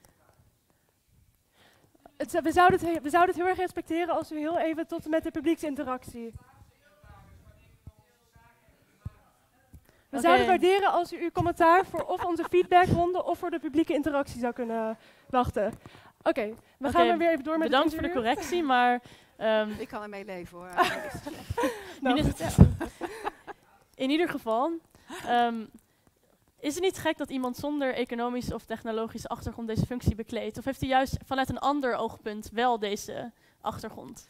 We zouden het heel erg respecteren als u heel even tot en met de publieksinteractie... We zouden waarderen als u uw commentaar voor of onze feedbackronde of voor de publieke interactie zou kunnen wachten. Oké, we gaan maar weer even door met bedankt voor de correctie, maar... ik kan ermee leven hoor. In ieder geval, is het niet gek dat iemand zonder economische of technologische achtergrond deze functie bekleedt? Of heeft u juist vanuit een ander oogpunt wel deze achtergrond?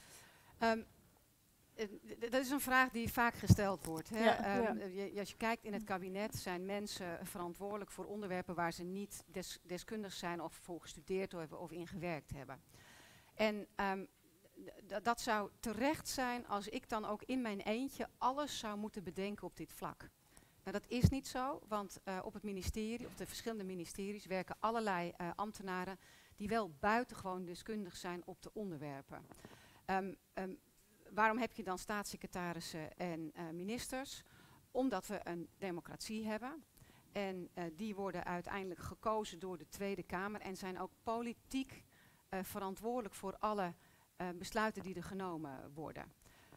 Dat is een vraag die vaak gesteld wordt. Hè. Ja. Als je kijkt in het kabinet zijn mensen verantwoordelijk voor onderwerpen waar ze niet deskundig zijn of voor gestudeerd hebben of in gewerkt hebben. En dat zou terecht zijn als ik dan ook in mijn eentje alles zou moeten bedenken op dit vlak. Nou, dat is niet zo, want op het ministerie, op de verschillende ministeries werken allerlei ambtenaren die wel buitengewoon deskundig zijn op de onderwerpen. Waarom heb je dan staatssecretarissen en ministers? Omdat we een democratie hebben. En die worden uiteindelijk gekozen door de Tweede Kamer en zijn ook politiek verantwoordelijk voor alle besluiten die er genomen worden.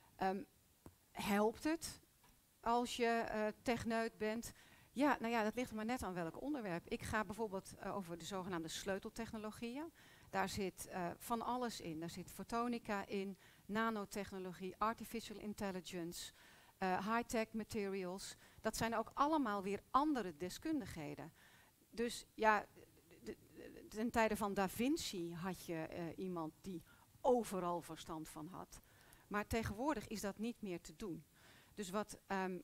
Helpt het als je techneut bent? Ja, nou ja, dat ligt er maar net aan welk onderwerp. Ik ga bijvoorbeeld over de zogenaamde sleuteltechnologieën. Daar zit van alles in. Daar zit fotonica in, nanotechnologie, artificial intelligence, high-tech materials. Dat zijn ook allemaal weer andere deskundigheden. Dus ja, ten tijde van Da Vinci had je iemand die overal verstand van had. Maar tegenwoordig is dat niet meer te doen. Dus wat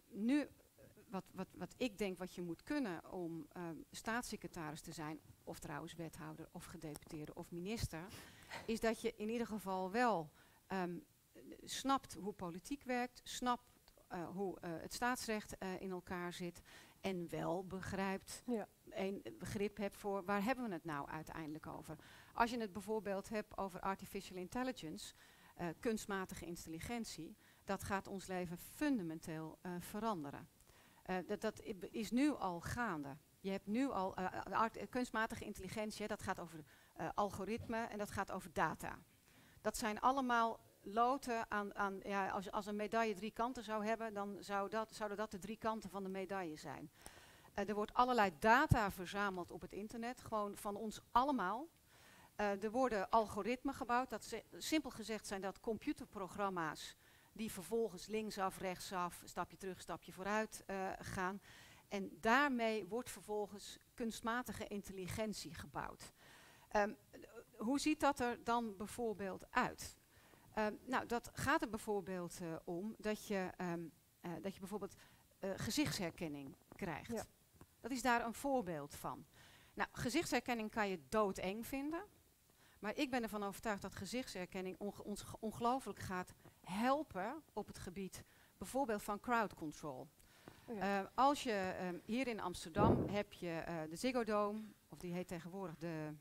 ik denk wat je moet kunnen om staatssecretaris te zijn, of trouwens wethouder, of gedeputeerde, of minister, is dat je in ieder geval wel snapt hoe politiek werkt, snapt hoe het staatsrecht in elkaar zit en wel begrijpt, een begrip hebt voor waar hebben we het nou uiteindelijk over. Als je het bijvoorbeeld hebt over artificial intelligence, kunstmatige intelligentie, dat gaat ons leven fundamenteel veranderen. Dat is nu al gaande. Je hebt nu al kunstmatige intelligentie, dat gaat over algoritme en dat gaat over data. Dat zijn allemaal loten aan als een medaille 3 kanten zou hebben, dan zouden dat de 3 kanten van de medaille zijn. Er wordt allerlei data verzameld op het internet, gewoon van ons allemaal. Er worden algoritmen gebouwd, simpel gezegd zijn dat computerprogramma's die vervolgens linksaf, rechtsaf, stapje terug, stapje vooruit gaan. En daarmee wordt vervolgens kunstmatige intelligentie gebouwd. Hoe ziet dat er dan bijvoorbeeld uit? Nou, dat gaat er bijvoorbeeld om dat je bijvoorbeeld gezichtsherkenning krijgt. Ja. Dat is daar een voorbeeld van. Nou, gezichtsherkenning kan je doodeng vinden. Maar ik ben ervan overtuigd dat gezichtsherkenning ons ongelooflijk gaat helpen op het gebied bijvoorbeeld van crowd control. Als je hier in Amsterdam heb je de Ziggo Dome, of die heet tegenwoordig de...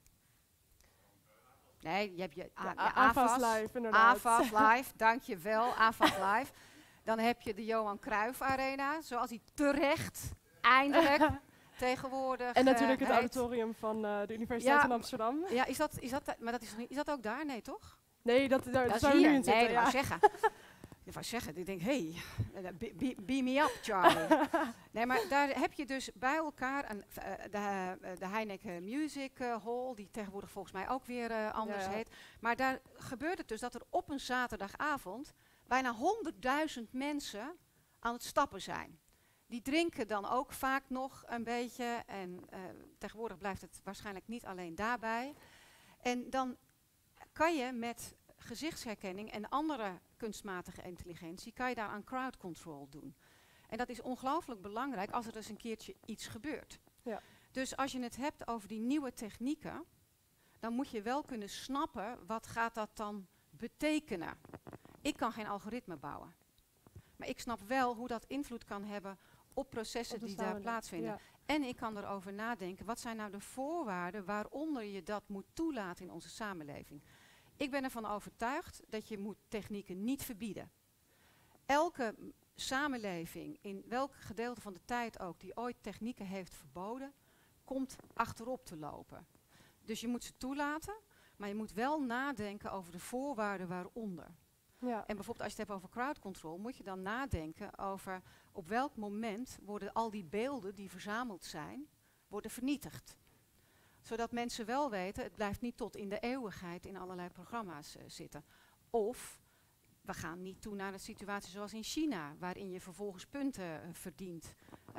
Nee, je hebt je AFAS Live, inderdaad. AFAS Live, dankjewel, AFAS Live. Dan heb je de Johan Cruijff Arena, zoals die terecht eindelijk tegenwoordig en natuurlijk het auditorium van de Universiteit van Amsterdam. Ja, is dat ook daar? Nee, toch? Nee, daar zou je nu in zitten. Nee, dat wou zeggen. Ik denk, beam me up, Charlie. Nee, maar daar heb je dus bij elkaar de Heineken Music Hall, die tegenwoordig volgens mij ook weer anders heet. Maar daar gebeurt het dus dat er op een zaterdagavond bijna 100.000 mensen aan het stappen zijn. Die drinken dan ook vaak nog een beetje en tegenwoordig blijft het waarschijnlijk niet alleen daarbij. En dan kan je met gezichtsherkenning en andere kunstmatige intelligentie, kan je daar aan crowd control doen. En dat is ongelooflijk belangrijk als er dus een keertje iets gebeurt. Ja. Dus als je het hebt over die nieuwe technieken, dan moet je wel kunnen snappen, wat gaat dat dan betekenen? Ik kan geen algoritme bouwen. Maar ik snap wel hoe dat invloed kan hebben op processen die daar plaatsvinden. Ja. En ik kan erover nadenken, wat zijn nou de voorwaarden waaronder je dat moet toelaten in onze samenleving? Ik ben ervan overtuigd dat je moet technieken niet verbieden. Elke samenleving, in welk gedeelte van de tijd ook, die ooit technieken heeft verboden, komt achterop te lopen. Dus je moet ze toelaten, maar je moet wel nadenken over de voorwaarden waaronder. Ja. En bijvoorbeeld als je het hebt over crowd control, moet je dan nadenken over op welk moment worden al die beelden die verzameld zijn, worden vernietigd. Zodat mensen wel weten, het blijft niet tot in de eeuwigheid in allerlei programma's zitten. Of we gaan niet toe naar een situatie zoals in China, waarin je vervolgens punten verdient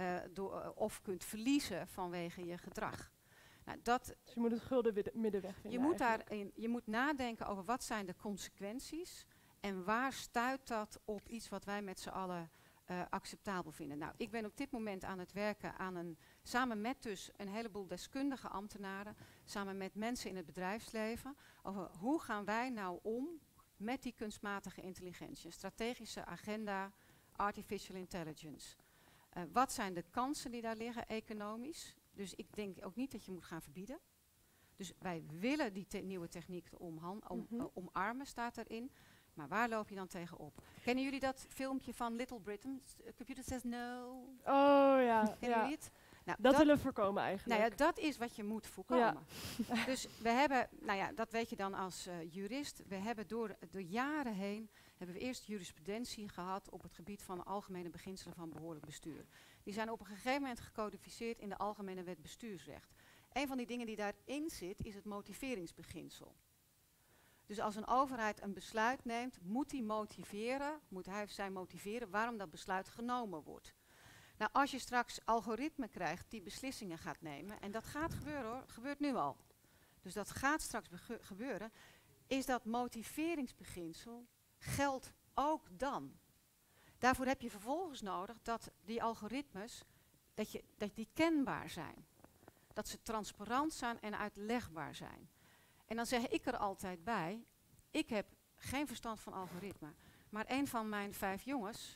of kunt verliezen vanwege je gedrag. Nou, dus je moet het gulden middenweg vinden. Je moet nadenken over wat zijn de consequenties en waar stuit dat op iets wat wij met z'n allen acceptabel vinden. Nou, ik ben op dit moment aan het werken aan samen met dus een heleboel deskundige ambtenaren, samen met mensen in het bedrijfsleven, over hoe gaan wij nou om met die kunstmatige intelligentie, een strategische agenda, artificial intelligence. Wat zijn de kansen die daar liggen economisch? Dus ik denk ook niet dat je moet gaan verbieden. Dus wij willen die nieuwe techniek omarmen, staat erin. Maar waar loop je dan tegenop? Kennen jullie dat filmpje van Little Britain? Computer says no. Oh ja. Kennen jullie het? Nou, dat willen we voorkomen eigenlijk. Nou ja, dat is wat je moet voorkomen. Ja. Dus we hebben, nou ja, dat weet je dan als jurist. We hebben door jaren heen, hebben we eerst jurisprudentie gehad op het gebied van algemene beginselen van behoorlijk bestuur. Die zijn op een gegeven moment gecodificeerd in de Algemene Wet Bestuursrecht. Een van die dingen die daarin zit, is het motiveringsbeginsel. Dus als een overheid een besluit neemt, moet hij of zij motiveren waarom dat besluit genomen wordt. Nou, als je straks algoritme krijgt die beslissingen gaat nemen, en dat gaat gebeuren hoor, gebeurt nu al. dus dat gaat straks gebeuren, is dat motiveringsbeginsel geldt ook dan. Daarvoor heb je vervolgens nodig dat die algoritmes, dat die kenbaar zijn. Dat ze transparant zijn en uitlegbaar zijn. En dan zeg ik er altijd bij, ik heb geen verstand van algoritme. Maar een van mijn 5 jongens,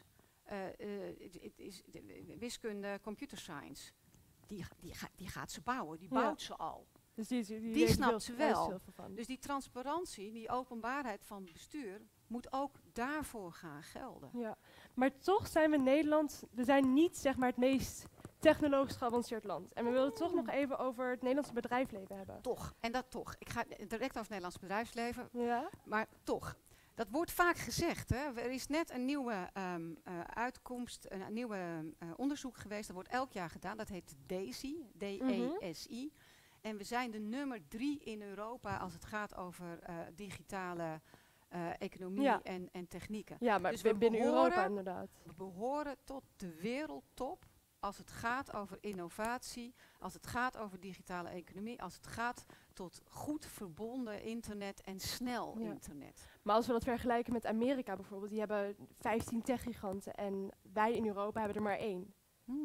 is wiskunde, computer science, die gaat ze bouwen, die bouwt ze al. Dus die Die weet snapt ze wel. heel veel van. Dus die transparantie, die openbaarheid van bestuur, moet ook daarvoor gaan gelden. Ja, maar toch zijn we Nederland, we zijn niet zeg maar het meest technologisch geavanceerd land. En we willen het toch nog even over het Nederlandse bedrijfsleven hebben. Toch, en dat toch. Ik ga direct over het Nederlands bedrijfsleven, Ja? maar toch. Dat wordt vaak gezegd. Hè. Er is net een nieuwe uitkomst, een nieuwe onderzoek geweest. Dat wordt elk jaar gedaan. Dat heet DESI, D-E-S-I. En we zijn de nummer 3 in Europa als het gaat over digitale economie en technieken. Ja, maar Dus we binnen behoren- Europa inderdaad. We behoren tot de wereldtop als het gaat over innovatie, als het gaat over digitale economie, als het gaat tot goed verbonden internet en snel internet. Maar als we dat vergelijken met Amerika bijvoorbeeld, die hebben 15 techgiganten en wij in Europa hebben er maar 1.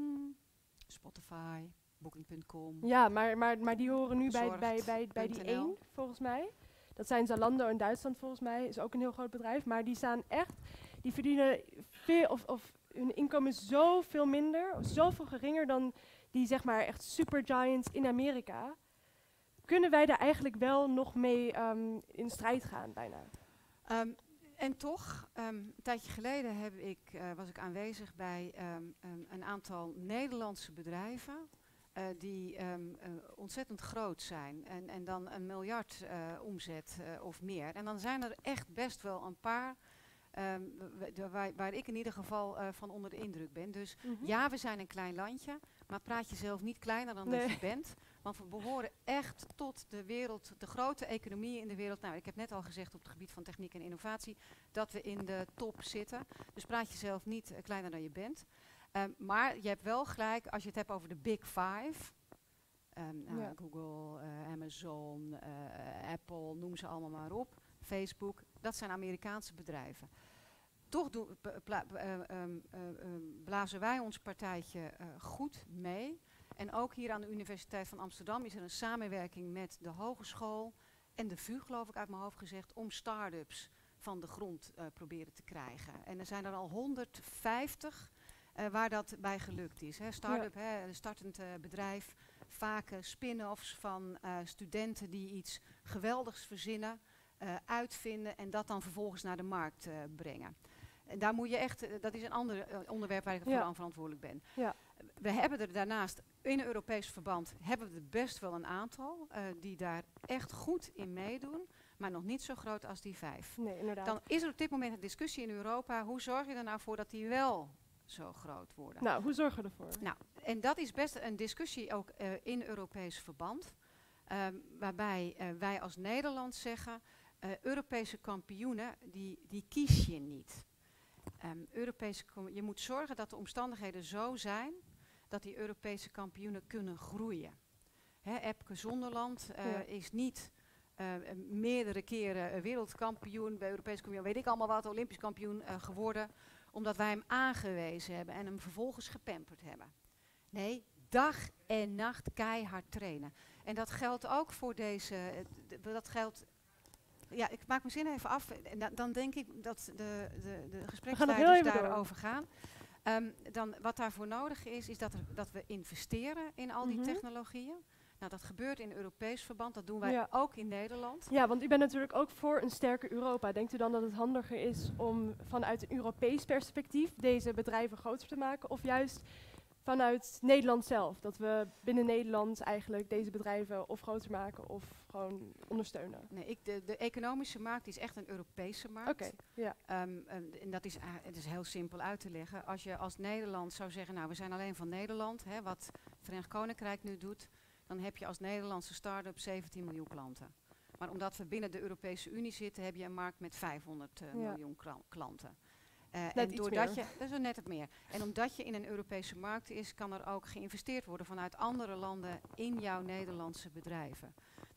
Spotify, Booking.com. Ja, maar die horen nu bij die Zorgt.nl. 1, volgens mij. Dat zijn Zalando in Duitsland volgens mij, is ook een heel groot bedrijf. Maar die staan echt, die verdienen veel, of hun inkomen is zoveel minder, zoveel geringer dan die zeg maar echt supergiants in Amerika. Kunnen wij daar eigenlijk wel nog mee in strijd gaan bijna? En toch, een tijdje geleden was ik aanwezig bij een aantal Nederlandse bedrijven die ontzettend groot zijn en dan 1 miljard omzet of meer. En dan zijn er echt best wel een paar waar ik in ieder geval van onder de indruk ben. Dus ja, we zijn een klein landje, maar praat jezelf niet kleiner dan dat je bent. Want we behoren echt tot de wereld, de grote economieën in de wereld. Nou, ik heb net al gezegd op het gebied van techniek en innovatie dat we in de top zitten. Dus praat jezelf niet kleiner dan je bent. Maar je hebt wel gelijk als je het hebt over de Big Five. Google, Amazon, Apple, noem ze allemaal maar op. Facebook, dat zijn Amerikaanse bedrijven. Toch blazen wij ons partijtje goed mee. En ook hier aan de Universiteit van Amsterdam is er een samenwerking met de hogeschool en de VU, geloof ik uit mijn hoofd gezegd, om start-ups van de grond proberen te krijgen. En er zijn er al 150 waar dat bij gelukt is. Start-up, een startend bedrijf, vaak spin-offs van studenten die iets geweldigs verzinnen, uitvinden en dat dan vervolgens naar de markt brengen. En daar moet je echt, dat is een ander onderwerp waar ik voor aan verantwoordelijk ben. Ja. We hebben er daarnaast in Europees verband hebben we er best wel een aantal die daar echt goed in meedoen, maar nog niet zo groot als die 5. Nee, inderdaad. Dan is er op dit moment een discussie in Europa, hoe zorg je er nou voor dat die wel zo groot worden? Nou, hoe zorgen we ervoor? Nou, en dat is best een discussie ook in Europees verband, waarbij wij als Nederland zeggen, Europese kampioenen, die kies je niet. Je moet zorgen dat de omstandigheden zo zijn dat die Europese kampioenen kunnen groeien. Epke Zonderland is niet meerdere keren wereldkampioen, bij Europese kampioen, weet ik allemaal wat, Olympisch kampioen geworden, omdat wij hem aangewezen hebben en hem vervolgens gepamperd hebben. Nee, dag en nacht keihard trainen. En dat geldt ook voor deze, ja, ik maak mijn zin even af. En dan denk ik dat de gespreksleiders daarover gaan. Dan wat daarvoor nodig is dat we investeren in al die technologieën. Nou, dat gebeurt in Europees verband. Dat doen wij ook in Nederland. Ja, want u bent natuurlijk ook voor een sterker Europa. Denkt u dan dat het handiger is om vanuit een Europees perspectief deze bedrijven groter te maken? Of juist vanuit Nederland zelf? Dat we binnen Nederland eigenlijk deze bedrijven of groter maken of gewoon ondersteunen? Nee, de economische markt is echt een Europese markt. Oké, ja. En dat is, het is heel simpel uit te leggen. Als je als Nederland zou zeggen, nou we zijn alleen van Nederland, wat het Verenigd Koninkrijk nu doet, dan heb je als Nederlandse start-up 17 miljoen klanten. Maar omdat we binnen de Europese Unie zitten, heb je een markt met 500 miljoen klanten. En doordat je, dat is net het meer. En omdat je in een Europese markt is, kan er ook geïnvesteerd worden vanuit andere landen in jouw Nederlandse bedrijven.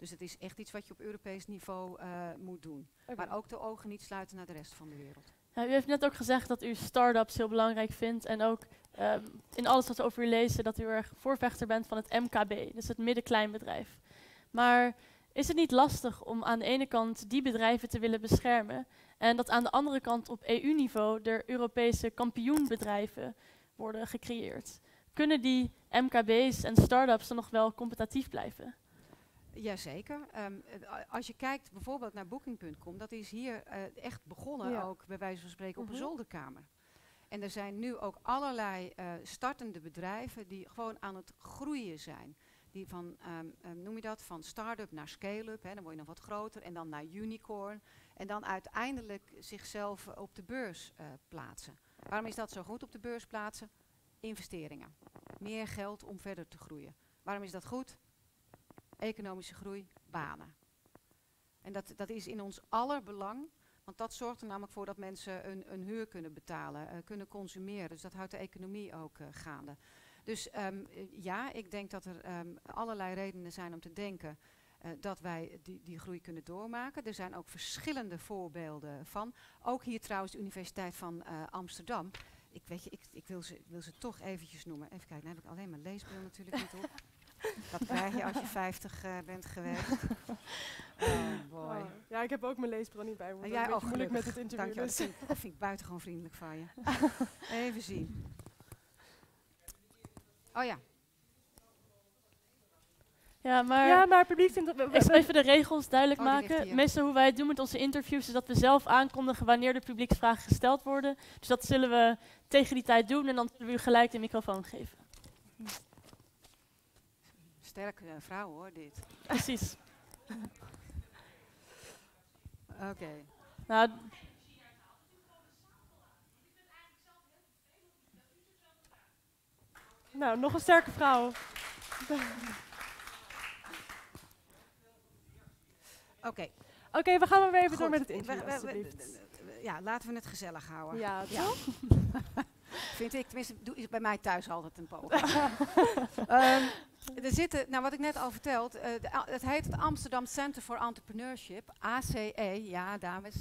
Dus het is echt iets wat je op Europees niveau moet doen. Oké. Maar ook de ogen niet sluiten naar de rest van de wereld. Ja, u heeft net ook gezegd dat u start-ups heel belangrijk vindt. En ook in alles wat we over u lezen, dat u erg voorvechter bent van het MKB, dus het middenkleinbedrijf. Maar is het niet lastig om aan de ene kant die bedrijven te willen beschermen en dat aan de andere kant op EU-niveau de Europese kampioenbedrijven worden gecreëerd? Kunnen die MKB's en start-ups dan nog wel competitief blijven? Jazeker. Als je kijkt bijvoorbeeld naar Booking.com, dat is hier echt begonnen ook bij wijze van spreken op een zolderkamer. En er zijn nu ook allerlei startende bedrijven die gewoon aan het groeien zijn. Die van, noem je dat, van start-up naar scale-up, dan word je nog wat groter en dan naar unicorn. En dan uiteindelijk zichzelf op de beurs plaatsen. Waarom is dat zo goed op de beurs plaatsen? Investeringen. Meer geld om verder te groeien. Waarom is dat goed? Economische groei, banen. En dat is in ons aller belang, want dat zorgt er namelijk voor dat mensen een huur kunnen betalen, kunnen consumeren. Dus dat houdt de economie ook gaande. Dus ja, ik denk dat er allerlei redenen zijn om te denken dat wij die groei kunnen doormaken. Er zijn ook verschillende voorbeelden van. Ook hier trouwens de Universiteit van Amsterdam. Ik wil ze toch eventjes noemen. Even kijken, dan heb ik alleen mijn leesbril natuurlijk niet op. Dat krijg je als je 50 bent geweest. Oh boy. Oh. Ja, ik heb ook mijn leesbril niet bij me. Jij Ja, ook moeilijk met het Dank interview. je wel. Dus. Dat vind ik buitengewoon vriendelijk van je. Even zien. Oh ja. Ja, maar Ja, maar het publiek vindt dat... ik zal even de regels duidelijk Oh, die ligt maken. hier. Meestal hoe wij het doen met onze interviews is dat we zelf aankondigen wanneer de publieksvragen gesteld worden. Dus dat zullen we tegen die tijd doen en dan zullen we u gelijk de microfoon geven. Sterke vrouw hoor, dit. Precies. Oké. Nou, Nou, nog een sterke vrouw. Oké. Oké, we gaan maar weer even door Goed. met het interview, alsjeblieft. Ja, laten we het gezellig houden. Ja, Ja. toch? Vind ik, tenminste, is bij mij thuis altijd een poging. Er zitten, nou wat ik net al verteld, het heet het Amsterdam Center for Entrepreneurship, ACE. Ja, dames,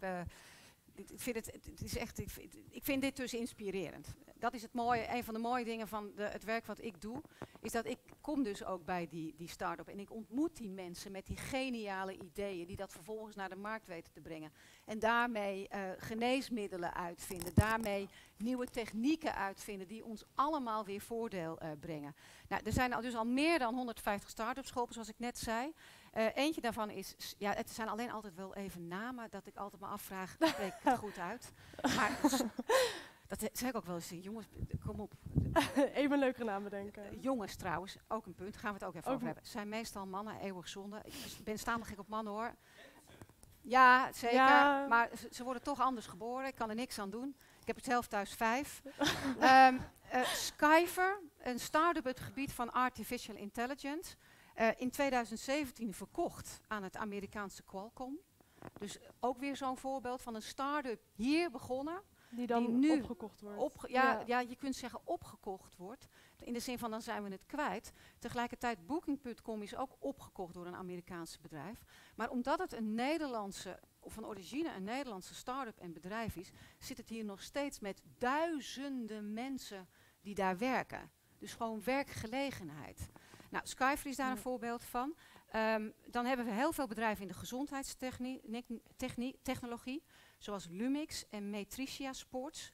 ik vind dit dus inspirerend. Dat is het mooie, een van de mooie dingen van het werk wat ik doe, is dat ik kom dus ook bij die start-up en ik ontmoet die mensen met die geniale ideeën die dat vervolgens naar de markt weten te brengen. En daarmee geneesmiddelen uitvinden, daarmee nieuwe technieken uitvinden die ons allemaal weer voordeel brengen. Nou, er zijn dus al meer dan 150 start-up scholen, zoals ik net zei. Eentje daarvan is, ja, het zijn alleen altijd wel even namen dat ik altijd me afvraag, spreek ik het goed uit? Maar dat zeg ik ook wel eens, jongens, kom op. Even een leukere naam bedenken. Jongens trouwens, ook een punt, daar gaan we het ook even over hebben. Zijn meestal mannen, eeuwig zonde. Ik ben staande gek op mannen hoor. Ja, zeker, Ja. maar ze worden toch anders geboren, ik kan er niks aan doen. Ik heb het zelf thuis 5. Skyver, een start-up op het gebied van artificial intelligence. In 2017 verkocht aan het Amerikaanse Qualcomm. Dus ook weer zo'n voorbeeld van een start-up hier begonnen. Die dan die nu opgekocht wordt. Ja, je kunt zeggen opgekocht wordt. In de zin van dan zijn we het kwijt. Tegelijkertijd Booking.com is ook opgekocht door een Amerikaanse bedrijf. Maar omdat het een Nederlandse, of van origine een Nederlandse start-up en bedrijf is, zit het hier nog steeds met duizenden mensen die daar werken. Dus gewoon werkgelegenheid. Nou, Skyver is daar een voorbeeld van. Dan hebben we heel veel bedrijven in de gezondheidstechnologie, zoals Lumix en Metricia Sports.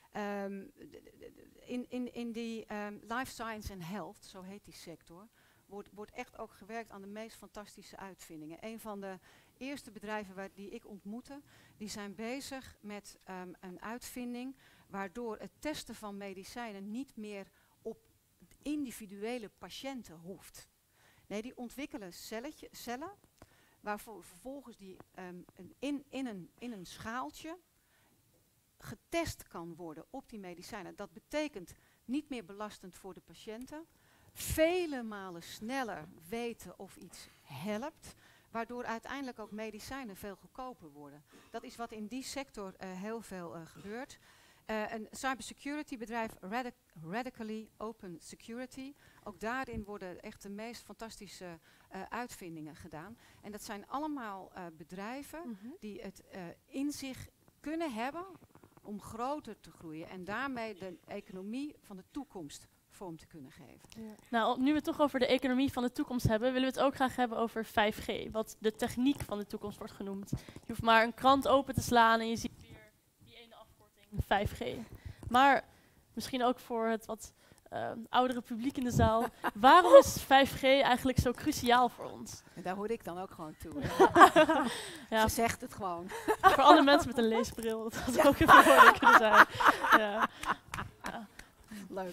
In die life science and health, zo heet die sector, wordt echt ook gewerkt aan de meest fantastische uitvindingen. Een van de eerste bedrijven die ik ontmoette, die zijn bezig met een uitvinding waardoor het testen van medicijnen niet meer op individuele patiënten hoeft. Nee, die ontwikkelen cellen waarvoor vervolgens die in een schaaltje getest kan worden op die medicijnen. Dat betekent niet meer belastend voor de patiënten, vele malen sneller weten of iets helpt, waardoor uiteindelijk ook medicijnen veel goedkoper worden. Dat is wat in die sector heel veel gebeurt. Een cybersecurity bedrijf, Radically Open Security. Ook daarin worden echt de meest fantastische uitvindingen gedaan. En dat zijn allemaal bedrijven die het in zich kunnen hebben om groter te groeien. En daarmee de economie van de toekomst vorm te kunnen geven. Ja. Nou, nu we het toch over de economie van de toekomst hebben, willen we het ook graag hebben over 5G, wat de techniek van de toekomst wordt genoemd. Je hoeft maar een krant open te slaan en je ziet weer die ene afkorting, 5G. Maar misschien ook voor het wat oudere publiek in de zaal, waarom is 5G eigenlijk zo cruciaal voor ons? En daar hoor ik dan ook gewoon toe. Ja, Ze zegt het gewoon. voor andere mensen met een leesbril, dat had ook even moeilijk kunnen zijn. Ja. Leuk.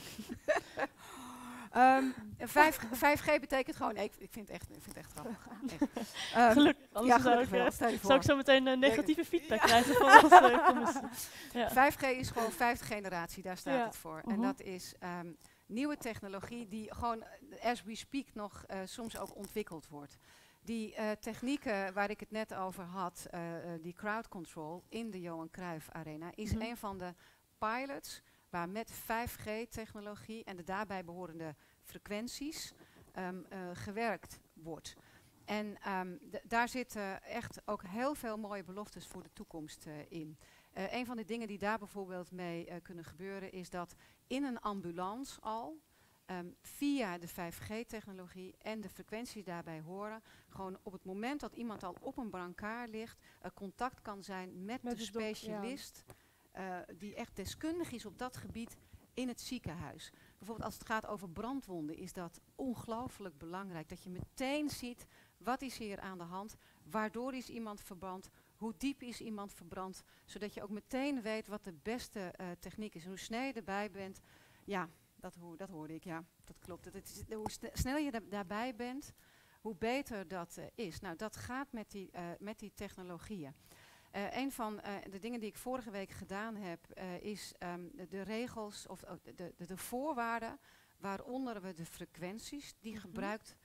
5G betekent gewoon... Nee, ik vind het echt grappig. Echt. Gelukkig, anders gelukkig wel. Stel je zou ik voor. zo meteen negatieve feedback krijgen van onze commissie. Ja. 5G is gewoon vijfde generatie, daar staat Ja. het voor. En dat is nieuwe technologie die gewoon, as we speak, nog soms ook ontwikkeld wordt. Die technieken waar ik het net over had, die crowd control in de Johan Cruijff Arena, is een van de pilots waar met 5G-technologie en de daarbij behorende frequenties gewerkt wordt. En daar zitten echt ook heel veel mooie beloftes voor de toekomst in. Een van de dingen die daar bijvoorbeeld mee kunnen gebeuren is dat in een ambulance al via de 5G-technologie en de frequenties daarbij horen, gewoon op het moment dat iemand al op een brancard ligt, contact kan zijn met de specialist die echt deskundig is op dat gebied in het ziekenhuis. Bijvoorbeeld als het gaat over brandwonden is dat ongelooflijk belangrijk. Dat je meteen ziet wat is hier aan de hand, waardoor is iemand verbrand, hoe diep is iemand verbrand, zodat je ook meteen weet wat de beste techniek is. En hoe snel je erbij bent, ja, dat hoorde ik, ja, dat klopt. Hoe snel je daarbij bent, hoe beter dat is. Nou, dat gaat met die technologieën. Een van de dingen die ik vorige week gedaan heb, is de regels of de voorwaarden waaronder we de frequenties die gebruikt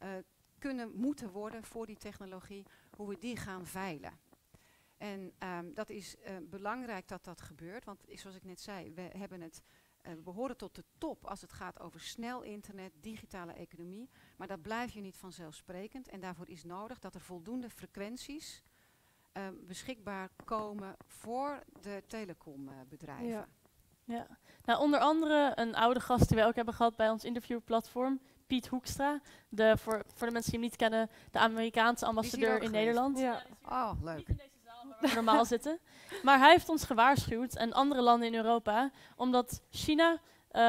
moeten worden voor die technologie, hoe we die gaan veilen. En dat is belangrijk dat dat gebeurt, want zoals ik net zei, we behoren tot de top als het gaat over snel internet, digitale economie, maar dat blijf je niet vanzelfsprekend en daarvoor is nodig dat er voldoende frequenties beschikbaar komen voor de telecombedrijven. Ja. Ja. Nou, onder andere een oude gast die wij ook hebben gehad bij ons interviewplatform, Piet Hoekstra. Voor de mensen die hem niet kennen, de Amerikaanse ambassadeur in geweest? Nederland. Ja. Oh, leuk. Niet in deze zaal waar we normaal zitten. Maar hij heeft ons gewaarschuwd en andere landen in Europa, omdat China,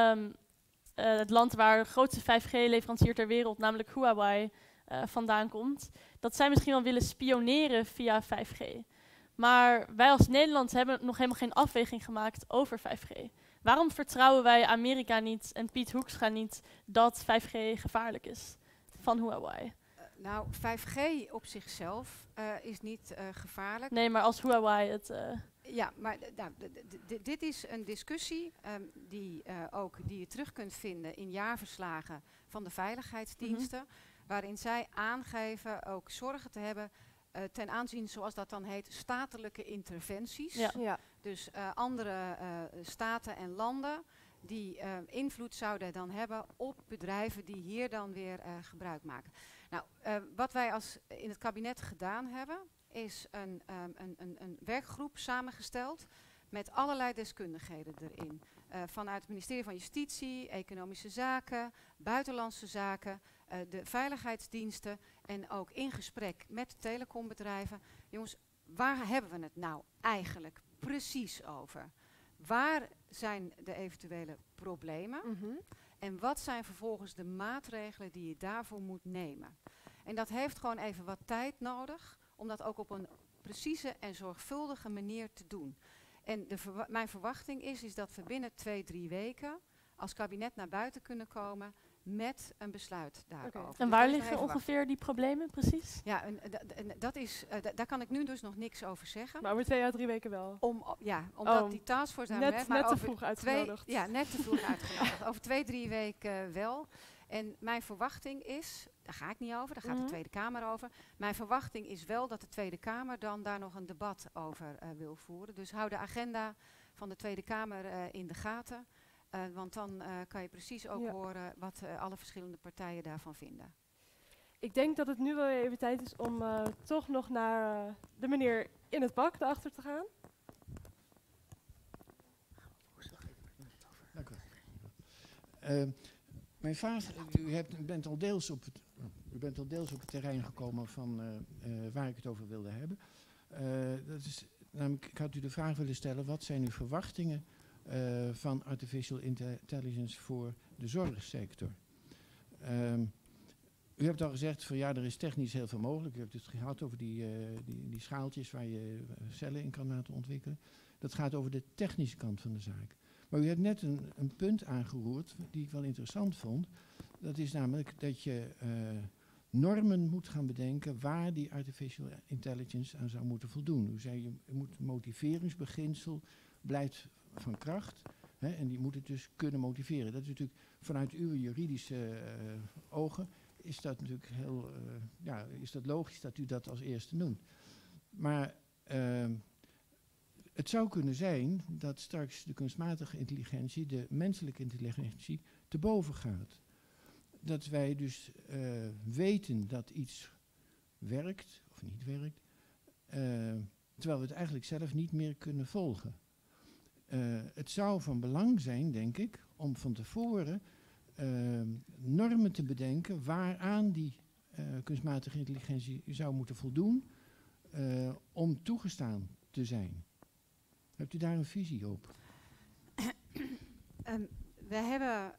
het land waar de grootste 5G-leverancier ter wereld, namelijk Huawei, vandaan komt, dat zij misschien wel willen spioneren via 5G. Maar wij als Nederland hebben nog helemaal geen afweging gemaakt over 5G. Waarom vertrouwen wij Amerika niet en Piet Hoekstra niet dat 5G gevaarlijk is van Huawei? Nou, 5G op zichzelf is niet gevaarlijk. Nee, maar als Huawei het... Ja, maar dit is een discussie die je terug kunt vinden in jaarverslagen van de veiligheidsdiensten, waarin zij aangeven ook zorgen te hebben ten aanzien, zoals dat dan heet, statelijke interventies. Ja. Ja. Dus andere staten en landen die invloed zouden dan hebben op bedrijven die hier dan weer gebruik maken. Nou, wat wij in het kabinet gedaan hebben, is een werkgroep samengesteld met allerlei deskundigheden erin. Vanuit het ministerie van Justitie, Economische Zaken, Buitenlandse Zaken, de veiligheidsdiensten en ook in gesprek met telecombedrijven. Jongens, waar hebben we het nou eigenlijk precies over? Waar zijn de eventuele problemen? En wat zijn vervolgens de maatregelen die je daarvoor moet nemen? En dat heeft gewoon even wat tijd nodig om dat ook op een precieze en zorgvuldige manier te doen. En mijn verwachting is dat we binnen 2-3 weken als kabinet naar buiten kunnen komen met een besluit daarover. Oké. Dus En dat waar is nog liggen even ongeveer die problemen precies? Ja, daar kan ik nu dus nog niks over zeggen. Maar over 2 à 3 weken wel. Omdat die taskforce daar Net te vroeg uitgenodigd. net te vroeg uitgenodigd. Over 2-3 weken wel. En mijn verwachting is, daar ga ik niet over, daar gaat de Tweede Kamer over. Mijn verwachting is wel dat de Tweede Kamer dan daar nog een debat over wil voeren. Dus hou de agenda van de Tweede Kamer in de gaten. Want dan kan je precies ook horen wat alle verschillende partijen daarvan vinden. Ik denk dat het nu wel even tijd is om toch nog naar de meneer in het pak daarachter te gaan. Dank u wel. Mijn vraag, u bent al deels op het terrein gekomen van waar ik het over wilde hebben. Dat is, namelijk, ik had u de vraag willen stellen, wat zijn uw verwachtingen van artificial intelligence voor de zorgsector? U hebt al gezegd van ja, er is technisch heel veel mogelijk. U hebt het gehad over die schaaltjes waar je cellen in kan laten ontwikkelen. Dat gaat over de technische kant van de zaak. Maar u hebt net een punt aangeroerd die ik wel interessant vond. Dat is namelijk dat je normen moet gaan bedenken waar die artificial intelligence aan zou moeten voldoen. U zei, je moet motiveringsbeginsel blijft van kracht. Hè, en die moet het dus kunnen motiveren. Dat is natuurlijk vanuit uw juridische ogen is dat natuurlijk heel, is dat logisch dat u dat als eerste noemt. Maar het zou kunnen zijn dat straks de kunstmatige intelligentie de menselijke intelligentie te boven gaat. Dat wij dus weten dat iets werkt of niet werkt, terwijl we het eigenlijk zelf niet meer kunnen volgen. Het zou van belang zijn, denk ik, om van tevoren normen te bedenken waaraan die kunstmatige intelligentie zou moeten voldoen om toegestaan te zijn. Hebt u daar een visie op? We hebben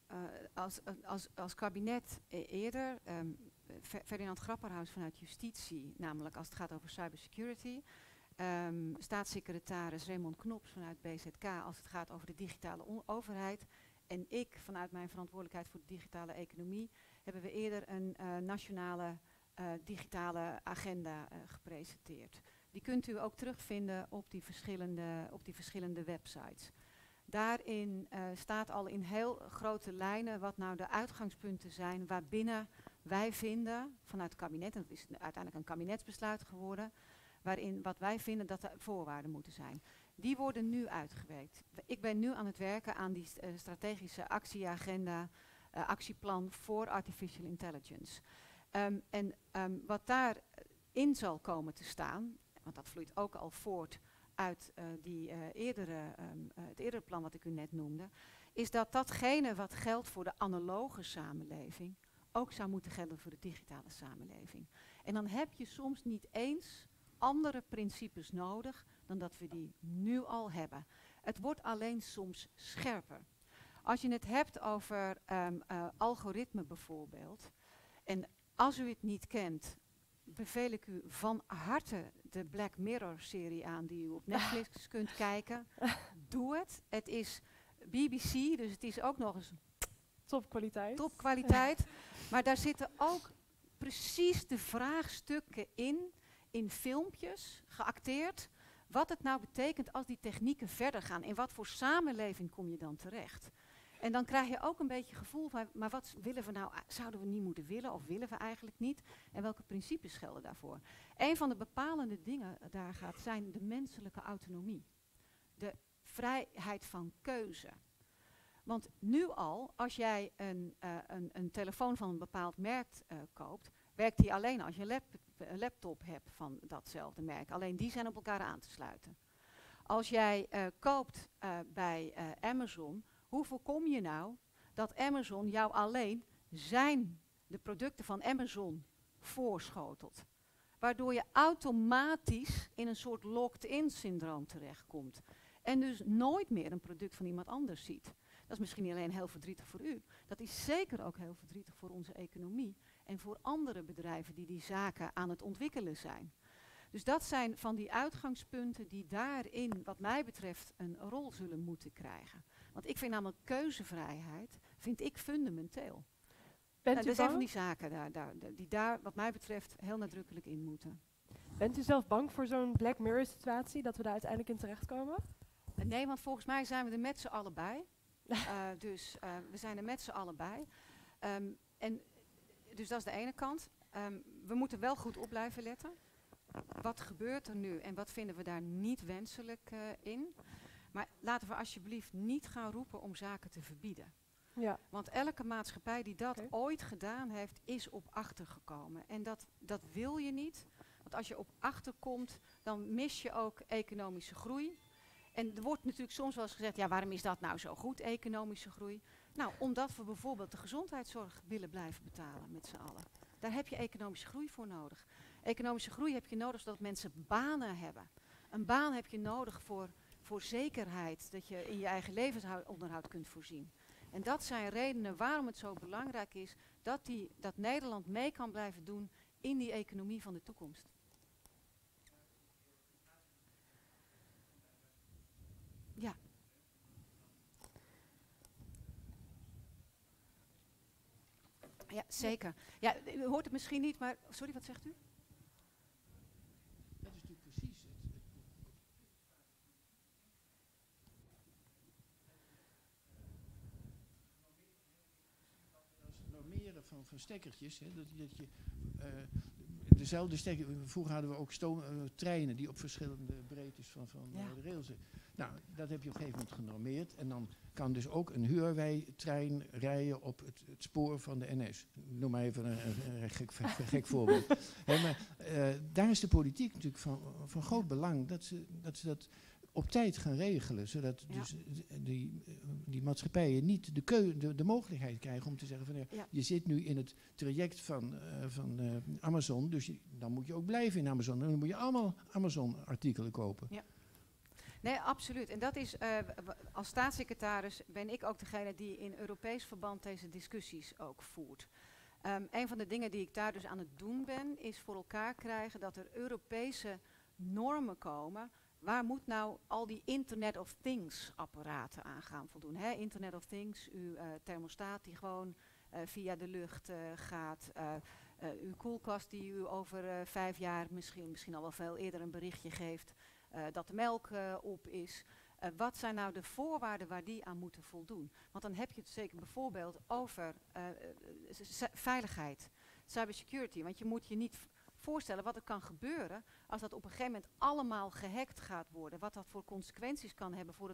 als kabinet eerder Ferdinand Grapperhaus vanuit Justitie, namelijk als het gaat over cybersecurity, staatssecretaris Raymond Knops vanuit BZK als het gaat over de digitale overheid en ik vanuit mijn verantwoordelijkheid voor de digitale economie hebben we eerder een nationale digitale agenda gepresenteerd. Die kunt u ook terugvinden op die verschillende websites. Daarin staat al in heel grote lijnen wat nou de uitgangspunten zijn waarbinnen wij vinden vanuit het kabinet, en dat is uiteindelijk een kabinetsbesluit geworden, waarin wat wij vinden dat er voorwaarden moeten zijn. Die worden nu uitgewerkt. Ik ben nu aan het werken aan die strategische actieagenda, actieplan voor artificial intelligence. Wat daarin zal komen te staan, want dat vloeit ook al voort uit het eerdere plan wat ik u net noemde, is dat datgene wat geldt voor de analoge samenleving ook zou moeten gelden voor de digitale samenleving. En dan heb je soms niet eens andere principes nodig dan dat we die nu al hebben. Het wordt alleen soms scherper. Als je het hebt over algoritme bijvoorbeeld, en als u het niet kent, beveel ik u van harte de Black Mirror-serie aan die u op Netflix kunt kijken. Doe het. Het is BBC, dus het is ook nog eens topkwaliteit. Maar daar zitten ook precies de vraagstukken in filmpjes, geacteerd, wat het nou betekent als die technieken verder gaan. In wat voor samenleving kom je dan terecht? En dan krijg je ook een beetje gevoel van, maar wat willen we nou, zouden we niet moeten willen of willen we eigenlijk niet? En welke principes gelden daarvoor? Een van de bepalende dingen daar gaat zijn de menselijke autonomie. De vrijheid van keuze. Want nu al, als jij een telefoon van een bepaald merk koopt, werkt die alleen als je een laptop hebt van datzelfde merk. Alleen die zijn op elkaar aan te sluiten. Als jij koopt bij Amazon, hoe voorkom je nou dat Amazon jou alleen de producten van Amazon voorschotelt? Waardoor je automatisch in een soort locked-in syndroom terechtkomt. En dus nooit meer een product van iemand anders ziet. Dat is misschien niet alleen heel verdrietig voor u. Dat is zeker ook heel verdrietig voor onze economie. En voor andere bedrijven die zaken aan het ontwikkelen zijn. Dus dat zijn van die uitgangspunten die daarin, wat mij betreft, een rol zullen moeten krijgen. Want ik vind namelijk keuzevrijheid, vind ik fundamenteel. Er zijn van die zaken die daar, wat mij betreft, heel nadrukkelijk in moeten. Bent u zelf bang voor zo'n Black Mirror situatie, dat we daar uiteindelijk in terechtkomen? Nee, want volgens mij zijn we er met z'n allen bij. We zijn er met z'n allen bij. Dus dat is de ene kant. We moeten wel goed op blijven letten. Wat gebeurt er nu en wat vinden we daar niet wenselijk in? Maar laten we alsjeblieft niet gaan roepen om zaken te verbieden. Ja. Want elke maatschappij die dat Oké. ooit gedaan heeft, is op achter gekomen. En dat wil je niet. Want als je op achter komt, dan mis je ook economische groei. En er wordt natuurlijk soms wel eens gezegd, ja, waarom is dat nou zo goed, economische groei? Nou, omdat we bijvoorbeeld de gezondheidszorg willen blijven betalen met z'n allen. Daar heb je economische groei voor nodig. Economische groei heb je nodig zodat mensen banen hebben. Een baan heb je nodig voor zekerheid, dat je in je eigen levensonderhoud kunt voorzien. En dat zijn redenen waarom het zo belangrijk is dat Nederland mee kan blijven doen in die economie van de toekomst. Ja. Ja, zeker. Ja, u hoort het misschien niet, maar... Sorry, wat zegt u? Dat is natuurlijk precies het normeren van stekkertjes. Hè, dat je dezelfde stekker... Vroeger hadden we ook treinen die op verschillende breedtes van de rails zitten. Nou, dat heb je op een gegeven moment genormeerd. En dan kan dus ook een huurwij-trein rijden op het spoor van de NS. Noem maar even een gek voorbeeld. Maar daar is de politiek natuurlijk van groot belang dat ze dat op tijd gaan regelen. Zodat dus die maatschappijen niet de mogelijkheid krijgen om te zeggen van je zit nu in het traject van Amazon, dus dan moet je ook blijven in Amazon. En dan moet je allemaal Amazon-artikelen kopen. Ja. Nee, absoluut. En dat is, als staatssecretaris ben ik ook degene die in Europees verband deze discussies ook voert. Een van de dingen die ik daar dus aan het doen ben, is voor elkaar krijgen dat er Europese normen komen. Waar moet nou al die Internet of Things apparaten aan gaan voldoen? Hè? Internet of Things, uw thermostaat die gewoon via de lucht gaat. Uw koelkast die u over 5 jaar, misschien al wel veel eerder een berichtje geeft. Dat de melk op is. Wat zijn nou de voorwaarden waar die aan moeten voldoen? Want dan heb je het zeker bijvoorbeeld over veiligheid, cybersecurity. Want je moet je niet voorstellen wat er kan gebeuren als dat op een gegeven moment allemaal gehackt gaat worden. Wat dat voor consequenties kan hebben voor het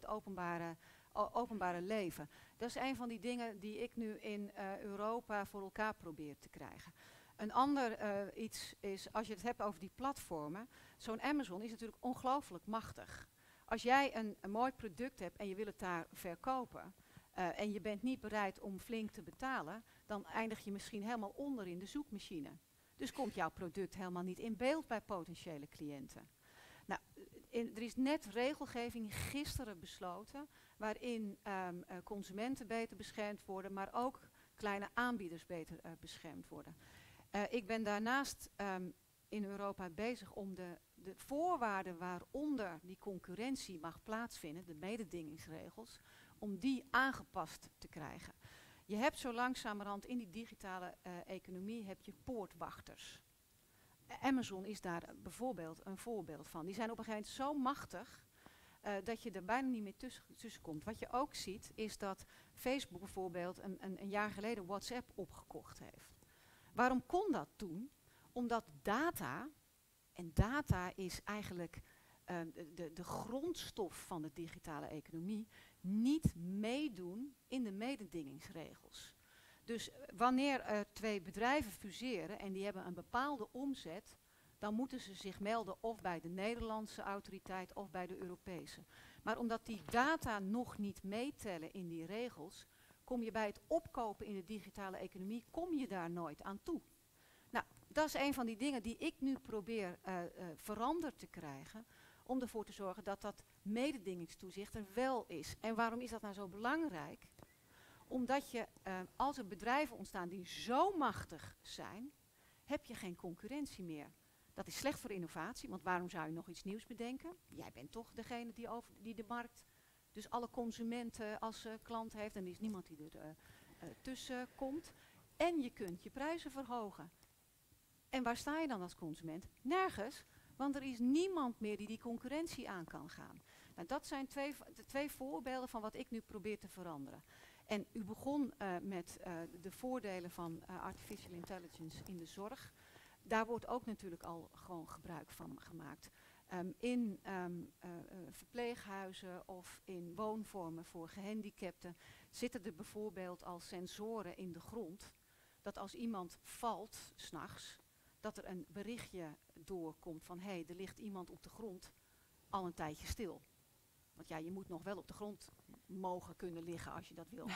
openbare leven. Dat is een van die dingen die ik nu in Europa voor elkaar probeer te krijgen. Een ander iets is, als je het hebt over die platformen, zo'n Amazon is natuurlijk ongelooflijk machtig. Als jij een mooi product hebt en je wil het daar verkopen en je bent niet bereid om flink te betalen, dan eindig je misschien helemaal onder in de zoekmachine. Dus komt jouw product helemaal niet in beeld bij potentiële cliënten. Nou, er is net regelgeving gisteren besloten waarin consumenten beter beschermd worden, maar ook kleine aanbieders beter beschermd worden. Ik ben daarnaast in Europa bezig om de voorwaarden waaronder die concurrentie mag plaatsvinden, de mededingingsregels, om die aangepast te krijgen. Je hebt zo langzamerhand in die digitale economie heb je poortwachters. Amazon is daar bijvoorbeeld een voorbeeld van. Die zijn op een gegeven moment zo machtig dat je er bijna niet meer tussen komt. Wat je ook ziet is dat Facebook bijvoorbeeld een jaar geleden WhatsApp opgekocht heeft. Waarom kon dat toen? Omdat data, en data is eigenlijk de grondstof van de digitale economie, niet meedoen in de mededingingsregels. Dus wanneer 2 bedrijven fuseren en die hebben een bepaalde omzet, dan moeten ze zich melden of bij de Nederlandse autoriteit of bij de Europese. Maar omdat die data nog niet meetellen in die regels, kom je bij het opkopen in de digitale economie, kom je daar nooit aan toe. Nou, dat is een van die dingen die ik nu probeer veranderd te krijgen, om ervoor te zorgen dat dat mededingingstoezicht er wel is. En waarom is dat nou zo belangrijk? Omdat je, als er bedrijven ontstaan die zo machtig zijn, heb je geen concurrentie meer. Dat is slecht voor innovatie, want waarom zou je nog iets nieuws bedenken? Jij bent toch degene die de markt, dus alle consumenten als klant heeft en er is niemand die er tussen komt. En je kunt je prijzen verhogen. En waar sta je dan als consument? Nergens, want er is niemand meer die concurrentie aan kan gaan. Nou, dat zijn de 2 voorbeelden van wat ik nu probeer te veranderen. En u begon met de voordelen van artificial intelligence in de zorg. Daar wordt ook natuurlijk al gewoon gebruik van gemaakt. in verpleeghuizen of in woonvormen voor gehandicapten zitten er bijvoorbeeld al sensoren in de grond. Dat als iemand valt, 's nachts, dat er een berichtje doorkomt van hé, er ligt iemand op de grond al een tijdje stil. Want ja, je moet nog wel op de grond mogen kunnen liggen als je dat wil.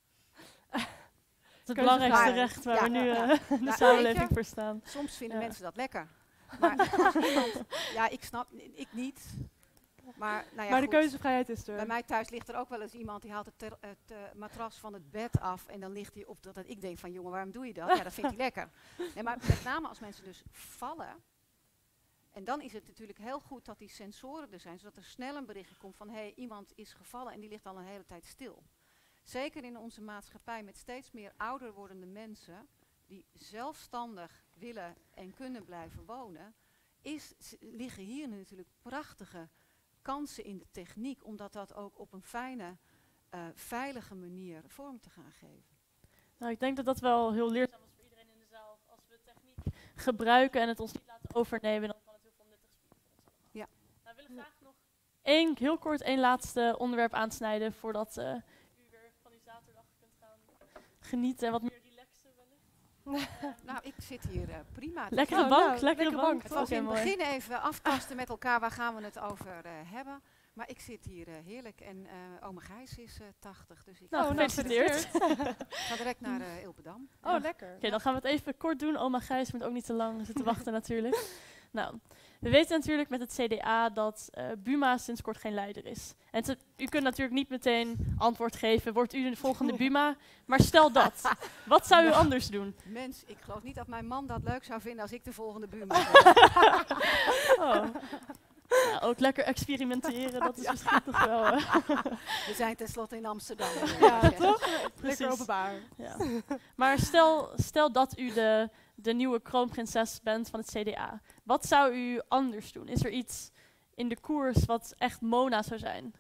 Het belangrijkste Maar- recht waar ja, we nu ja. in de weet samenleving je, voor staan. Soms vinden Ja. mensen dat lekker. Maar als iemand, ja, ik niet. Maar, nou ja, Maar de goed. keuzevrijheid is er. Bij mij thuis ligt er ook wel eens iemand die haalt het matras van het bed af en dan ligt hij op dat ik denk van jongen, waarom doe je dat? Ja, dat vindt hij lekker. Nee, maar met name als mensen dus vallen. En dan is het natuurlijk heel goed dat die sensoren er zijn, zodat er snel een berichtje komt van hé, iemand is gevallen en die ligt al een hele tijd stil. Zeker in onze maatschappij met steeds meer ouder wordende mensen die zelfstandig willen en kunnen blijven wonen, liggen hier natuurlijk prachtige kansen in de techniek, omdat dat ook op een fijne, veilige manier vorm te gaan geven. Nou, ik denk dat dat wel heel leerzaam is voor iedereen in de zaal. Als we techniek gebruiken en het ons niet laten overnemen, dan kan het heel veel nuttigs bieden voor ons allemaal. Ja. Nou, we willen graag nog heel kort één laatste onderwerp aansnijden voordat u weer van uw zaterdag kunt gaan genieten en wat meer relaxen wellicht. Nou, ik zit hier prima. Lekkere Nou, bank, nou, lekkere lekkere bank. bank. Het was Oké, in het mooi. begin even aftasten met elkaar, waar gaan we het over hebben. Maar ik zit hier heerlijk en oma Gijs is 80, dus ik Nou, Oh, gefeliciteerd. ga direct naar Ilpendam. Oh, lekker. Oké, dan gaan we het even kort doen. Oma Gijs moet ook niet te lang zitten wachten natuurlijk. Nou, we weten natuurlijk met het CDA dat Buma sinds kort geen leider is. En u kunt natuurlijk niet meteen antwoord geven, wordt u de volgende Buma? Maar stel dat. Wat zou u anders doen? Mens, ik geloof niet dat mijn man dat leuk zou vinden als ik de volgende buurman ben. Oh. Ja, ook lekker experimenteren, dat is misschien toch wel... We zijn tenslotte in Amsterdam. Ja, toch? Precies. Lekker openbaar. Ja. Maar stel dat u de nieuwe kroonprinses bent van het CDA. Wat zou u anders doen? Is er iets in de koers wat echt Mona zou zijn?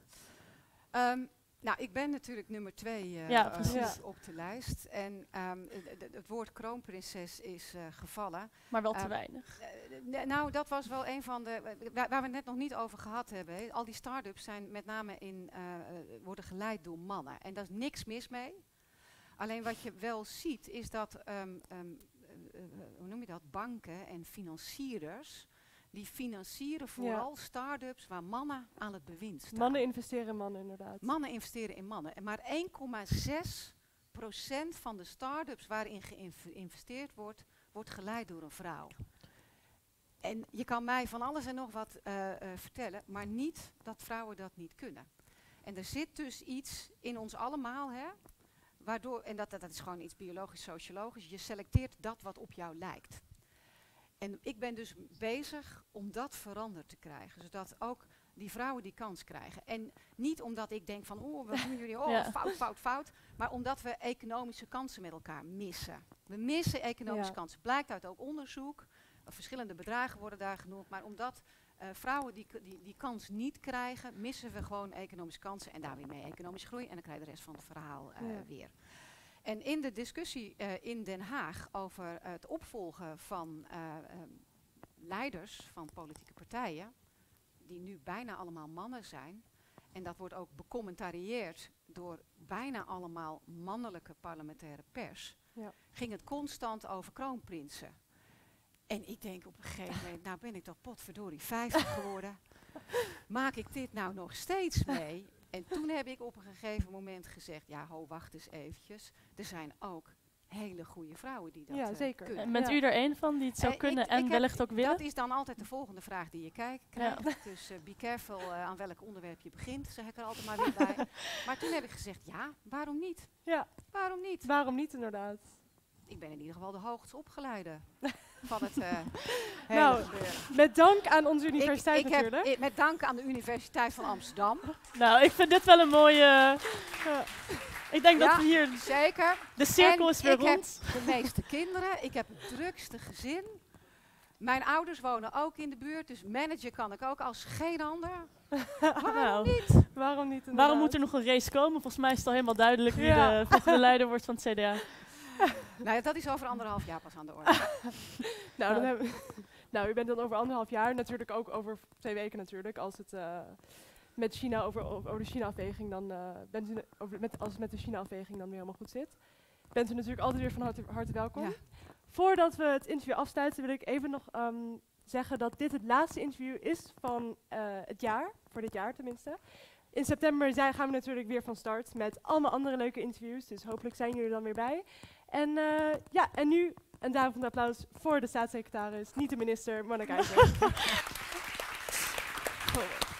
Nou, ik ben natuurlijk nummer 2 Ja, precies. op de lijst. En het woord kroonprinses is gevallen. Maar wel te Ehm, weinig. Nou, dat was wel een van de... waar we het net nog niet over gehad hebben. Hè. Al die start-ups zijn met name worden geleid door mannen. En daar is niks mis mee. Alleen wat je wel ziet is dat... hoe noem je dat? Banken en financierders... Die financieren vooral start-ups waar mannen aan het bewind staan. Mannen investeren in mannen, inderdaad. Mannen investeren in mannen. En maar 1,6% van de start-ups waarin geïnvesteerd wordt, wordt geleid door een vrouw. En je kan mij van alles en nog wat vertellen, maar niet dat vrouwen dat niet kunnen. En er zit dus iets in ons allemaal, hè, waardoor, en dat is gewoon iets biologisch-sociologisch, je selecteert dat wat op jou lijkt. En ik ben dus bezig om dat veranderd te krijgen, zodat ook die vrouwen die kans krijgen. En niet omdat ik denk van, oh, wat doen jullie, Ja. fout, maar omdat we economische kansen met elkaar missen. We missen economische kansen. Blijkt uit ook onderzoek, verschillende bedragen worden daar genoemd, maar omdat vrouwen die kans niet krijgen, missen we gewoon economische kansen en daarmee mee economische groei en dan krijg je de rest van het verhaal weer. En in de discussie in Den Haag over het opvolgen van leiders van politieke partijen, die nu bijna allemaal mannen zijn, en dat wordt ook becommentarieerd door bijna allemaal mannelijke parlementaire pers, ging het constant over kroonprinsen. En ik denk op een gegeven moment, nou ben ik toch potverdorie 50 geworden, maak ik dit nou nog steeds mee? En toen heb ik op een gegeven moment gezegd, ja, wacht eens eventjes. Er zijn ook hele goede vrouwen die dat zeker. kunnen. En bent u er één van die het zou kunnen en wellicht ook willen? Dat is dan altijd de volgende vraag die je krijgt. Dus be careful aan welk onderwerp je begint, zeg ik er altijd maar weer bij. Maar toen heb ik gezegd, ja, waarom niet? Ja. Waarom niet? Waarom niet, inderdaad? Ik ben in ieder geval de hoogst opgeleide van het hele Nou, gebeuren. met dank aan onze universiteit Ik natuurlijk. heb met dank aan de Universiteit van Amsterdam. Nou, ik vind dit wel een mooie... Ik denk dat we hier... Zeker. De cirkel En is weer ik rond. heb de meeste kinderen. Ik heb het drukste gezin. Mijn ouders wonen ook in de buurt, dus managen kan ik ook als geen ander. Nou, Waarom niet, inderdaad? waarom moet er nog een race komen? Volgens mij is het al helemaal duidelijk wie Ja. de volgende leider wordt van het CDA. Nou ja, dat is over 1,5 jaar pas aan de orde. Nou, Nou, u bent dan over 1,5 jaar, natuurlijk ook over 2 weken natuurlijk, als het met China over de China-afweging dan als het met de China-afweging dan weer helemaal goed zit. Bent u natuurlijk altijd weer van harte welkom. Ja. Voordat we het interview afsluiten, wil ik even nog zeggen dat dit het laatste interview is van het jaar, voor dit jaar tenminste. In september gaan we natuurlijk weer van start met allemaal andere leuke interviews, dus hopelijk zijn jullie er dan weer bij. En en nu een duim van applaus voor de staatssecretaris, niet de minister, Mona Keizer.